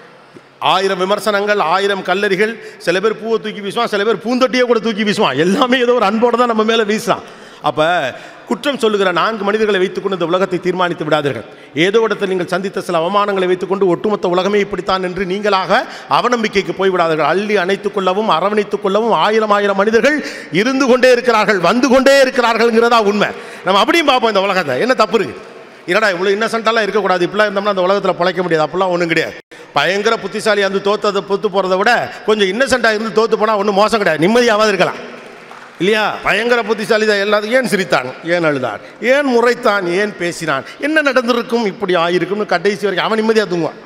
Speaker 1: 1000 விமர்சனங்கள், 1000 கல்லறிகள், சில பேர் பூவை தூக்கி வீசுவான், சில பேர் பூந்தொட்டியை கூட தூக்கி வீசுவான். எல்லாமே ஏதோ ஒரு அன்போடு தான் நம்ம மேலே வீசுறான். அப்போ குற்றம் சொல்லுகிற 4 மனிதர்களை வைத்துக்கொண்டு இந்த உலகத்தை தீர்மானித்து விடாதீர்கள். ஏதோ இடத்தில் நீங்கள் சந்தித்த சில அவமானங்களை வைத்துக்கொண்டு ஒட்டுமொத்த உலகமே இப்படித்தான் என்று நீங்களாக அவநம்பிக்கைக்கு போய்விடாதீர்கள். அள்ளி அணைத்துக் கொள்ளவும் அரவணைத்துக் கொள்ளவும் 1000 மனிதர்கள் இருந்து கொண்டே இருக்கிறார்கள், வந்து கொண்டே இருக்கிறார்கள்ங்கிறதா உண்மை. நம்ம அப்படியும் பார்ப்போம் இந்த உலகத்தை. என்ன தப்பு இருக்குது? இல்லடா இவ்வளோ இன்னசென்ட்டாலாம் இருக்கக்கூடாது, இப்படிலாம் இருந்தோம்னா அந்த உலகத்தில் பிழைக்க முடியாது. அப்படிலாம் ஒன்றும் கிடையாது. பயங்கர புத்திசாலி வந்து தோத்ததை பொத்து போகிறத விட கொஞ்சம் இன்னசென்ட்டாக இருந்து தோற்று போனால் ஒன்றும் மோசம் கிடையாது, நிம்மதியாவது இருக்கலாம் இல்லையா? பயங்கர புத்திசாலி தான். எல்லாத்தையும் ஏன் சிரித்தான், ஏன் அழுதான், ஏன் முறைத்தான், ஏன் பேசினான், என்ன நடந்திருக்கும், இப்படி ஆயிருக்கும்னு கடைசி வரைக்கும் அவன் நிம்மதியாக தூங்குவான்.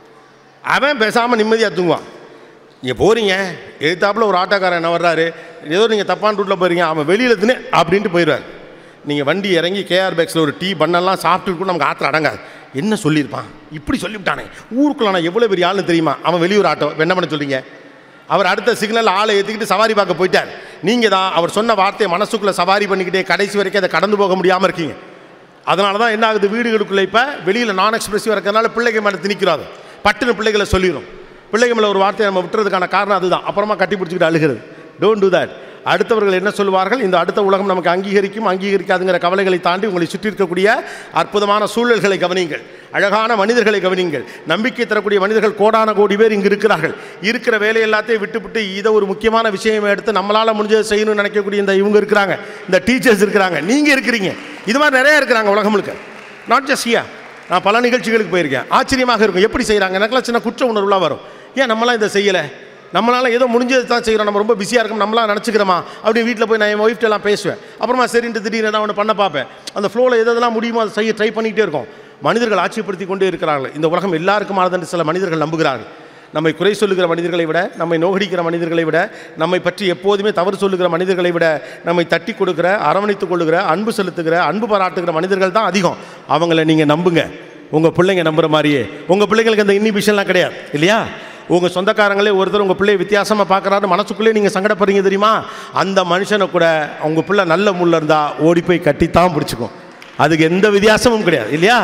Speaker 1: அவன் பேசாமல் நிம்மதியாக தூங்குவான். நீங்கள் போகிறீங்க, எழுத்தாப்பில் ஒரு ஆட்டோக்காரன் என்ன வர்றாரு, ஏதோ நீங்கள் தப்பான ரூட்டில் போகிறீங்க, அவன் வெளியில் தின்னு அப்படின்ட்டு போயிடுவார். நீங்கள் வண்டி இறங்கி கேஆர் பேக்ஸில் ஒரு டீ பண்ணெல்லாம் சாப்பிட்டு நமக்கு ஆத்திரம் அடங்காது. என்ன சொல்லியிருப்பான், இப்படி சொல்லிவிட்டானே, ஊருக்குள்ள நான் எவ்வளோ பெரிய ஆள்னு தெரியுமா? அவன் வெளியூர் ஆட்டோ என்ன பண்ண சொல்கிறீங்க? அவர் அடுத்த சிக்னல் ஆளை ஏற்றிக்கிட்டு சவாரி பார்க்க போயிட்டார். நீங்கள் தான் அவர் சொன்ன வார்த்தையை மனசுக்குள்ளே சவாரி பண்ணிக்கிட்டே கடைசி வரைக்கும் அதை கடந்து போக முடியாமல் இருக்கீங்க. அதனால தான் என்ன ஆகுது, வீடுகளுக்குள்ளே இப்போ வெளியில் நான் எக்ஸ்பிரஸிவாக இருக்கிறதுனால பிள்ளைகள் மேலே திணிக்கிறாது, பட்டுன்னு பிள்ளைகளை சொல்லிடும். பிள்ளைகள் மேலே ஒரு வார்த்தையை நம்ம விட்டுறதுக்கான காரணம் அதுதான். அப்புறமா கட்டி பிடிச்சிக்கிட்டு அழுகிறது. Don't do that. அடுத்தவர்கள் என்ன சொல்லுவார்கள், இந்த அடுத்த உலகம் நமக்கு அங்கீகரிக்கும் அங்கீகரிக்காதுங்கிற கவலைகளை தாண்டி உங்களை சுற்றி இருக்கக்கூடிய அற்புதமான சூழல்களை கவனியுங்கள், அழகான மனிதர்களை கவனியுங்கள். நம்பிக்கை தரக்கூடிய மனிதர்கள் கோடான கோடி பேர் இங்கு இருக்கிறார்கள். இருக்கிற வேலை எல்லாத்தையும் விட்டுவிட்டு இதை ஒரு முக்கியமான விஷயம் எடுத்து நம்மளால் முடிஞ்சதை செய்யணும்னு நினைக்கக்கூடிய இந்த இவங்க இருக்கிறாங்க, இந்த டீச்சர்ஸ் இருக்கிறாங்க, நீங்கள் இருக்கிறீங்க, இது மாதிரி நிறையா இருக்கிறாங்க உலகம் முழுக்க. Not just here. நான் பல நிகழ்ச்சிகளுக்கு போயிருக்கேன். ஆச்சரியமாக இருக்கும் எப்படி செய்கிறாங்க. எனக்குலாம் சின்ன குற்ற உணர்வுலாம் வரும். ஏன் நம்மளாம் இதை செய்யலை, நம்மளால் ஏதோ முடிஞ்சது தான் செய்கிறோம், நம்ம ரொம்ப பிஸியாக இருக்கோம், நம்மளாம் நினச்சிக்கிறோமா அப்படின்னு வீட்டில் போய் நான் என் ஒய்ஃப்டெல்லாம் பேசுவேன். அப்புறமா சரின்ட்டு திடீர்னு நான் ஒன்று பண்ண பார்ப்பேன். அந்த ஃப்ளோவில் எதெல்லாம் முடியுமோ அதை செய்ய ட்ரை பண்ணிகிட்டே இருக்கும். மனிதர்கள் ஆட்சிப்படுத்தி கொண்டே இருக்கிறார்கள். இந்த உலகம் எல்லாருக்குமானது சில மனிதர்கள் நம்புகிறார்கள். நம்மை குறை சொல்லுகிற மனிதர்களை விட, நம்மை நோகடிக்கிற மனிதர்களை விட, நம்மை பற்றி எப்போதுமே தவறு சொல்லுகிற மனிதர்களை விட, நம்மை தட்டி கொடுக்குற, அரவணைத்துக் கொள்ளுகிற, அன்பு செலுத்துகிற, அன்பு பாராட்டுகிற மனிதர்கள் தான் அதிகம். அவங்கள நீங்கள் நம்புங்க. உங்கள் பிள்ளைங்க நம்புகிற மாதிரியே. உங்கள் பிள்ளைங்களுக்கு அந்த இன்னிபிஷன்லாம் கிடையாது இல்லையா? உங்கள் சொந்தக்காரங்களே ஒருத்தர் உங்கள் பிள்ளையை வித்தியாசமாக பார்க்குறாரு, மனசுக்குள்ளே நீங்கள் சங்கடப்படுறீங்க தெரியுமா? அந்த மனுஷனை கூட உங்கள் பிள்ளை நல்ல முள்ள இருந்தால் ஓடி போய் கட்டித்தான் பிடிச்சிக்கும். அதுக்கு எந்த வித்தியாசமும் கிடையாது இல்லையா?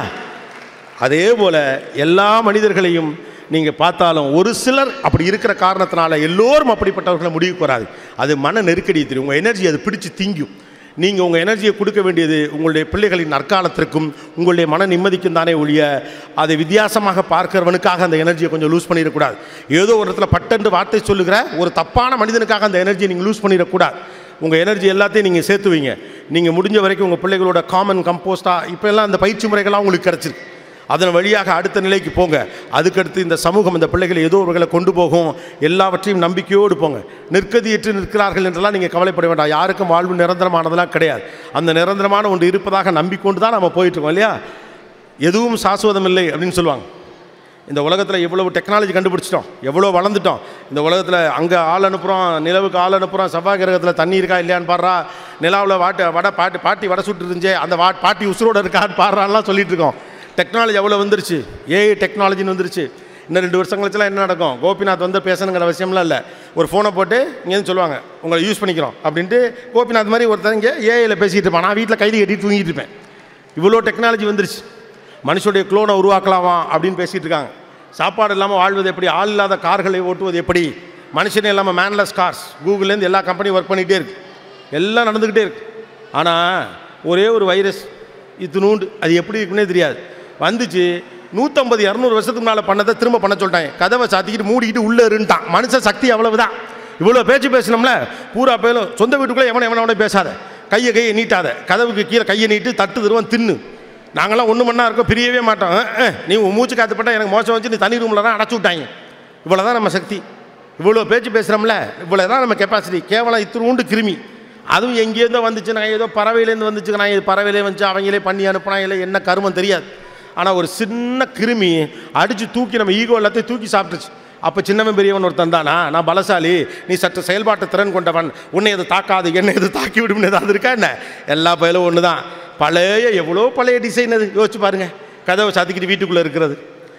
Speaker 1: அதே போல் எல்லா மனிதர்களையும் நீங்கள் பார்த்தாலும் ஒரு சிலர் அப்படி இருக்கிற காரணத்தினால எல்லோரும் அப்படிப்பட்டவர்களை முடிவுக்கு வராது. அது மன நெருக்கடியை தெரியும். உங்கள் எனர்ஜி அது பிடிச்சி திங்கும். நீங்கள் உங்கள் எனர்ஜியை கொடுக்க வேண்டியது உங்களுடைய பிள்ளைகளின் நற்காலத்திற்கும் உங்களுடைய மன நிம்மதிக்கும் தானே ஒழிய அதை வித்தியாசமாக பார்க்கிறவனுக்காக அந்த எனர்ஜியை கொஞ்சம் லூஸ் பண்ணிடக்கூடாது. ஏதோ ஒரு இடத்துல பட்டென்று வார்த்தை சொல்லுகிற ஒரு தப்பான மனிதனுக்காக அந்த எனர்ஜியை நீங்கள் லூஸ் பண்ணிடக்கூடாது. உங்கள் எனர்ஜி எல்லாத்தையும் நீங்கள் சேர்த்துவீங்க. நீங்கள் முடிஞ்ச வரைக்கும் உங்கள் பிள்ளைகளோட காமன் கம்போஸ்டாக இப்போ எல்லாம் அந்த பயிற்சி முறைகள்லாம் உங்களுக்கு கிடச்சிருக்கு. அதன் வழியாக அடுத்த நிலைக்கு போங்க. அதுக்கடுத்து இந்த சமூகம் இந்த பிள்ளைகளை ஏதோ ஒருகளை கொண்டு போகும். எல்லாவற்றையும் நம்பிக்கையோடு போங்க. நிற்கதியற்று நிற்கிறார்கள் என்றெல்லாம் நீங்கள் கவலைப்பட வேண்டாம். யாருக்கும் வாழ்வு நிரந்தரமானதெல்லாம் கிடையாது. அந்த நிரந்தரமான ஒன்று இருப்பதாக நம்பிக்கொண்டு தான் நம்ம போயிட்டுருக்கோம் இல்லையா? எதுவும் சாஸ்வதம் இல்லை அப்படின்னு சொல்லுவாங்க. இந்த உலகத்தில் எவ்வளவு டெக்னாலஜி கண்டுபிடிச்சிட்டோம், எவ்வளோ வளர்ந்துட்டோம். இந்த உலகத்தில் அங்கே ஆள் அனுப்புகிறோம், நிலவுக்கு ஆள் அனுப்புகிறோம், செவ்வாய் கிரகத்தில் தண்ணி இருக்கா இல்லையான்னு பாடுறா, நிலாவில் பாட்டி வடை சுட்டு இருந்துச்சு, அந்த பாட்டி உசுரோடு இருக்கான்னு பாடுறான்லாம் சொல்லிட்டு இருக்கோம். டெக்னாலஜி எவ்வளோ வந்துருச்சு, ஏஐ டெக்னாலஜின்னு வந்துருச்சு. இன்னும் 2 வருஷம் கழிச்சுலாம் என்ன நடக்கும்? கோபிநாத் வந்து பேசணுங்கிற அவசியம்லாம் இல்லை. ஒரு ஃபோனை போட்டு இங்கேருந்து சொல்லுவாங்க உங்களை யூஸ் பண்ணிக்கிறோம் அப்படின்ட்டு. கோபிநாத் மாதிரி ஒருத்தர் இங்கே ஏஐயில் பேசிகிட்டு இருப்பான், நான் வீட்டில் கைது கட்டிட்டு தூங்கிட்டு இருப்பேன். இவ்வளோ டெக்னாலஜி வந்துருச்சு. மனுஷனுடைய க்ளோனை உருவாக்கலாமா அப்படின்னு பேசிகிட்டு இருக்காங்க. சாப்பாடு இல்லாமல் வாழ்வது எப்படி, ஆள் இல்லாத கார்களை ஓட்டுவது எப்படி, மனுஷனே இல்லாமல் மேன்லெஸ் கார்ஸ், கூகுள்லேருந்து எல்லா கம்பெனியும் ஒர்க் பண்ணிகிட்டே இருக்குது, எல்லாம் நடந்துக்கிட்டே இருக்குது. ஆனால் ஒரே ஒரு வைரஸ் இத்தினூண்டு, அது எப்படி இருக்குன்னே தெரியாது, வந்துச்சு. 150-200 வருஷத்துக்கு முன்னால் பண்ணதை திரும்ப பண்ண சொல்லிட்டாங்க. கதவை சாத்திக்கிட்டு மூடிக்கிட்டு உள்ளே இருந்துட்டான். மனுஷ சக்தி அவ்வளவுதான். இவ்வளோ பேச்சு பேசணும்ல, பூரா பேரும் சொந்த வீட்டுக்குள்ளே எவனோட பேசாத, கையை நீட்டாத, கதவுக்கு கீழே கையை நீட்டு தட்டு தருவான் தின்னு. நாங்களாம் ஒன்று மண்ணா இருக்கோம், பிரியவே மாட்டோம். நீ மூச்சு காத்துப்பட்டால் எனக்கு மோசம் வச்சு நீ தனி ரூமில் தான் அடைச்சி விட்டாங்க. இவ்வளோ தான் நம்ம சக்தி. இவ்வளோ பேச்சு பேசுகிறோம்ல, இவ்வளோ தான் நம்ம கெப்பாசிட்டி. கேவலம் இத்தினூண்டு கிருமி. அதுவும் எங்கேருந்தோ வந்துச்சு, நான் ஏதோ பறவையிலேருந்து வந்துச்சு, நான் இது பறவையிலே வந்துச்சு, அவங்களே பண்ணி அனுப்புனா இல்லை என்ன கருமம் தெரியாது. ஆனால் ஒரு சின்ன கிருமி அடித்து தூக்கி நம்ம ஈகோ எல்லாத்தையும் தூக்கி சாப்பிட்டுச்சு. அப்போ சின்னவன் பெரியவன் ஒருத்தன் தானா, நான் பலசாலி, நீ சற்று செயல்பாட்டு திறன் கொண்டவன், உன்னை எது தாக்காது, என்னை எது தாக்கி விடும்னு ஏதாவது இருக்கா என்ன? எல்லா பயிலும் ஒன்று தான். பழைய எவ்வளோ பழைய டிசைன் அது யோசிச்சு பாருங்கள். கதவை சாத்திக்கிட்டு வீட்டுக்குள்ளே இருக்கிறது,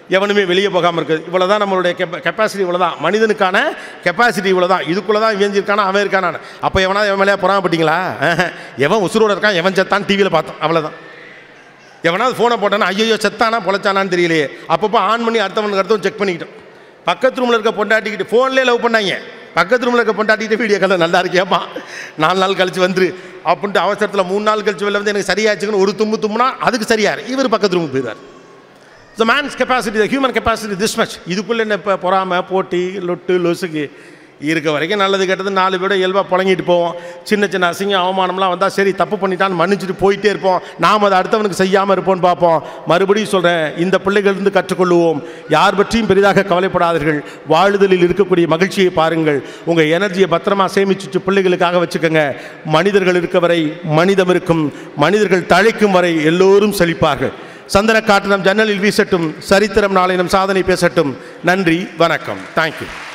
Speaker 1: எவனுமே வெளியே போகாமல் இருக்குது. இவ்வளோ தான் நம்மளுடைய கெப்பாசிட்டி, இவ்வளோ தான் மனிதனுக்கான கெப்பாசிட்டி, இவ்வளோ தான். இதுக்குள்ளே தான் இவன் இருக்கானா அவன் இருக்கானான்னு. அப்போ எவனா எவன் மேலே பொறாமப்பட்டீங்களா? எவன் உசுரோடு இருக்கான் எவன் செத்தான் டிவியில் பார்த்தோம், அவ்வளோதான். எவனாவது ஃபோனை போட்டானா ஐயோ செத்தானா பொழைச்சானான்னு தெரியலையே. அப்பப்போ ஆன் பண்ணி அடுத்தவனுக்கு அடுத்தவன் செக் பண்ணிக்கிட்டோம். பக்கத்து ரூமில் இருக்க பொண்டாட்டிக்கிட்டு ஃபோன்லேயே லவ் பண்ணாங்க. பக்கத்து ரூமில் இருக்க பொண்டாட்டிக்கிட்டு வீடியோ காலில் நல்லா இருக்கேப்பா 4 நாள் கழிச்சு வந்துரு அப்படின்ட்டு அவசரத்தில் 3 நாள் கழிச்சு வெளில வந்து எனக்கு சரியாச்சுன்னு ஒரு தும்முனா அதுக்கு சரியாரு. இவர் பக்கத்து ரூமுக்கு போயிடுவார். The man's capacity, the human capacity this much. இதுக்குள்ளே என்ன இப்போ பொறாமை போட்டி லொட்டு லொசுக்கு இருக்க வரைக்கும் நல்லது கெட்டது 4 பேரோட இயல்பாக புழங்கிட்டு போவோம். சின்ன சின்ன அசிங்கம் அவமானம்லாம் வந்தால் சரி தப்பு பண்ணிட்டான்னு மன்னிச்சுட்டு போயிட்டே இருப்போம். நாம் அதை அடுத்தவனுக்கு செய்யாமல் இருப்போம்னு பார்ப்போம். மறுபடியும் சொல்கிறேன், இந்த பிள்ளைகளிலிருந்து கற்றுக்கொள்வோம். யார் பற்றியும் பெரிதாக கவலைப்படாதீர்கள். வாழுதலில் இருக்கக்கூடிய மகிழ்ச்சியை பாருங்கள். உங்கள் எனர்ஜியை பத்திரமா சேமிச்சுட்டு பிள்ளைகளுக்காக வச்சுக்கோங்க. மனிதர்கள் இருக்க வரை மனிதம் இருக்கும். மனிதர்கள் தழைக்கும் வரை எல்லோரும் செழிப்பார்கள். சந்தன காற்று நம் ஜன்னலில் வீசட்டும். சரித்திரம் நாளை நம் சாதனை பேசட்டும். நன்றி, வணக்கம். தேங்க்யூ.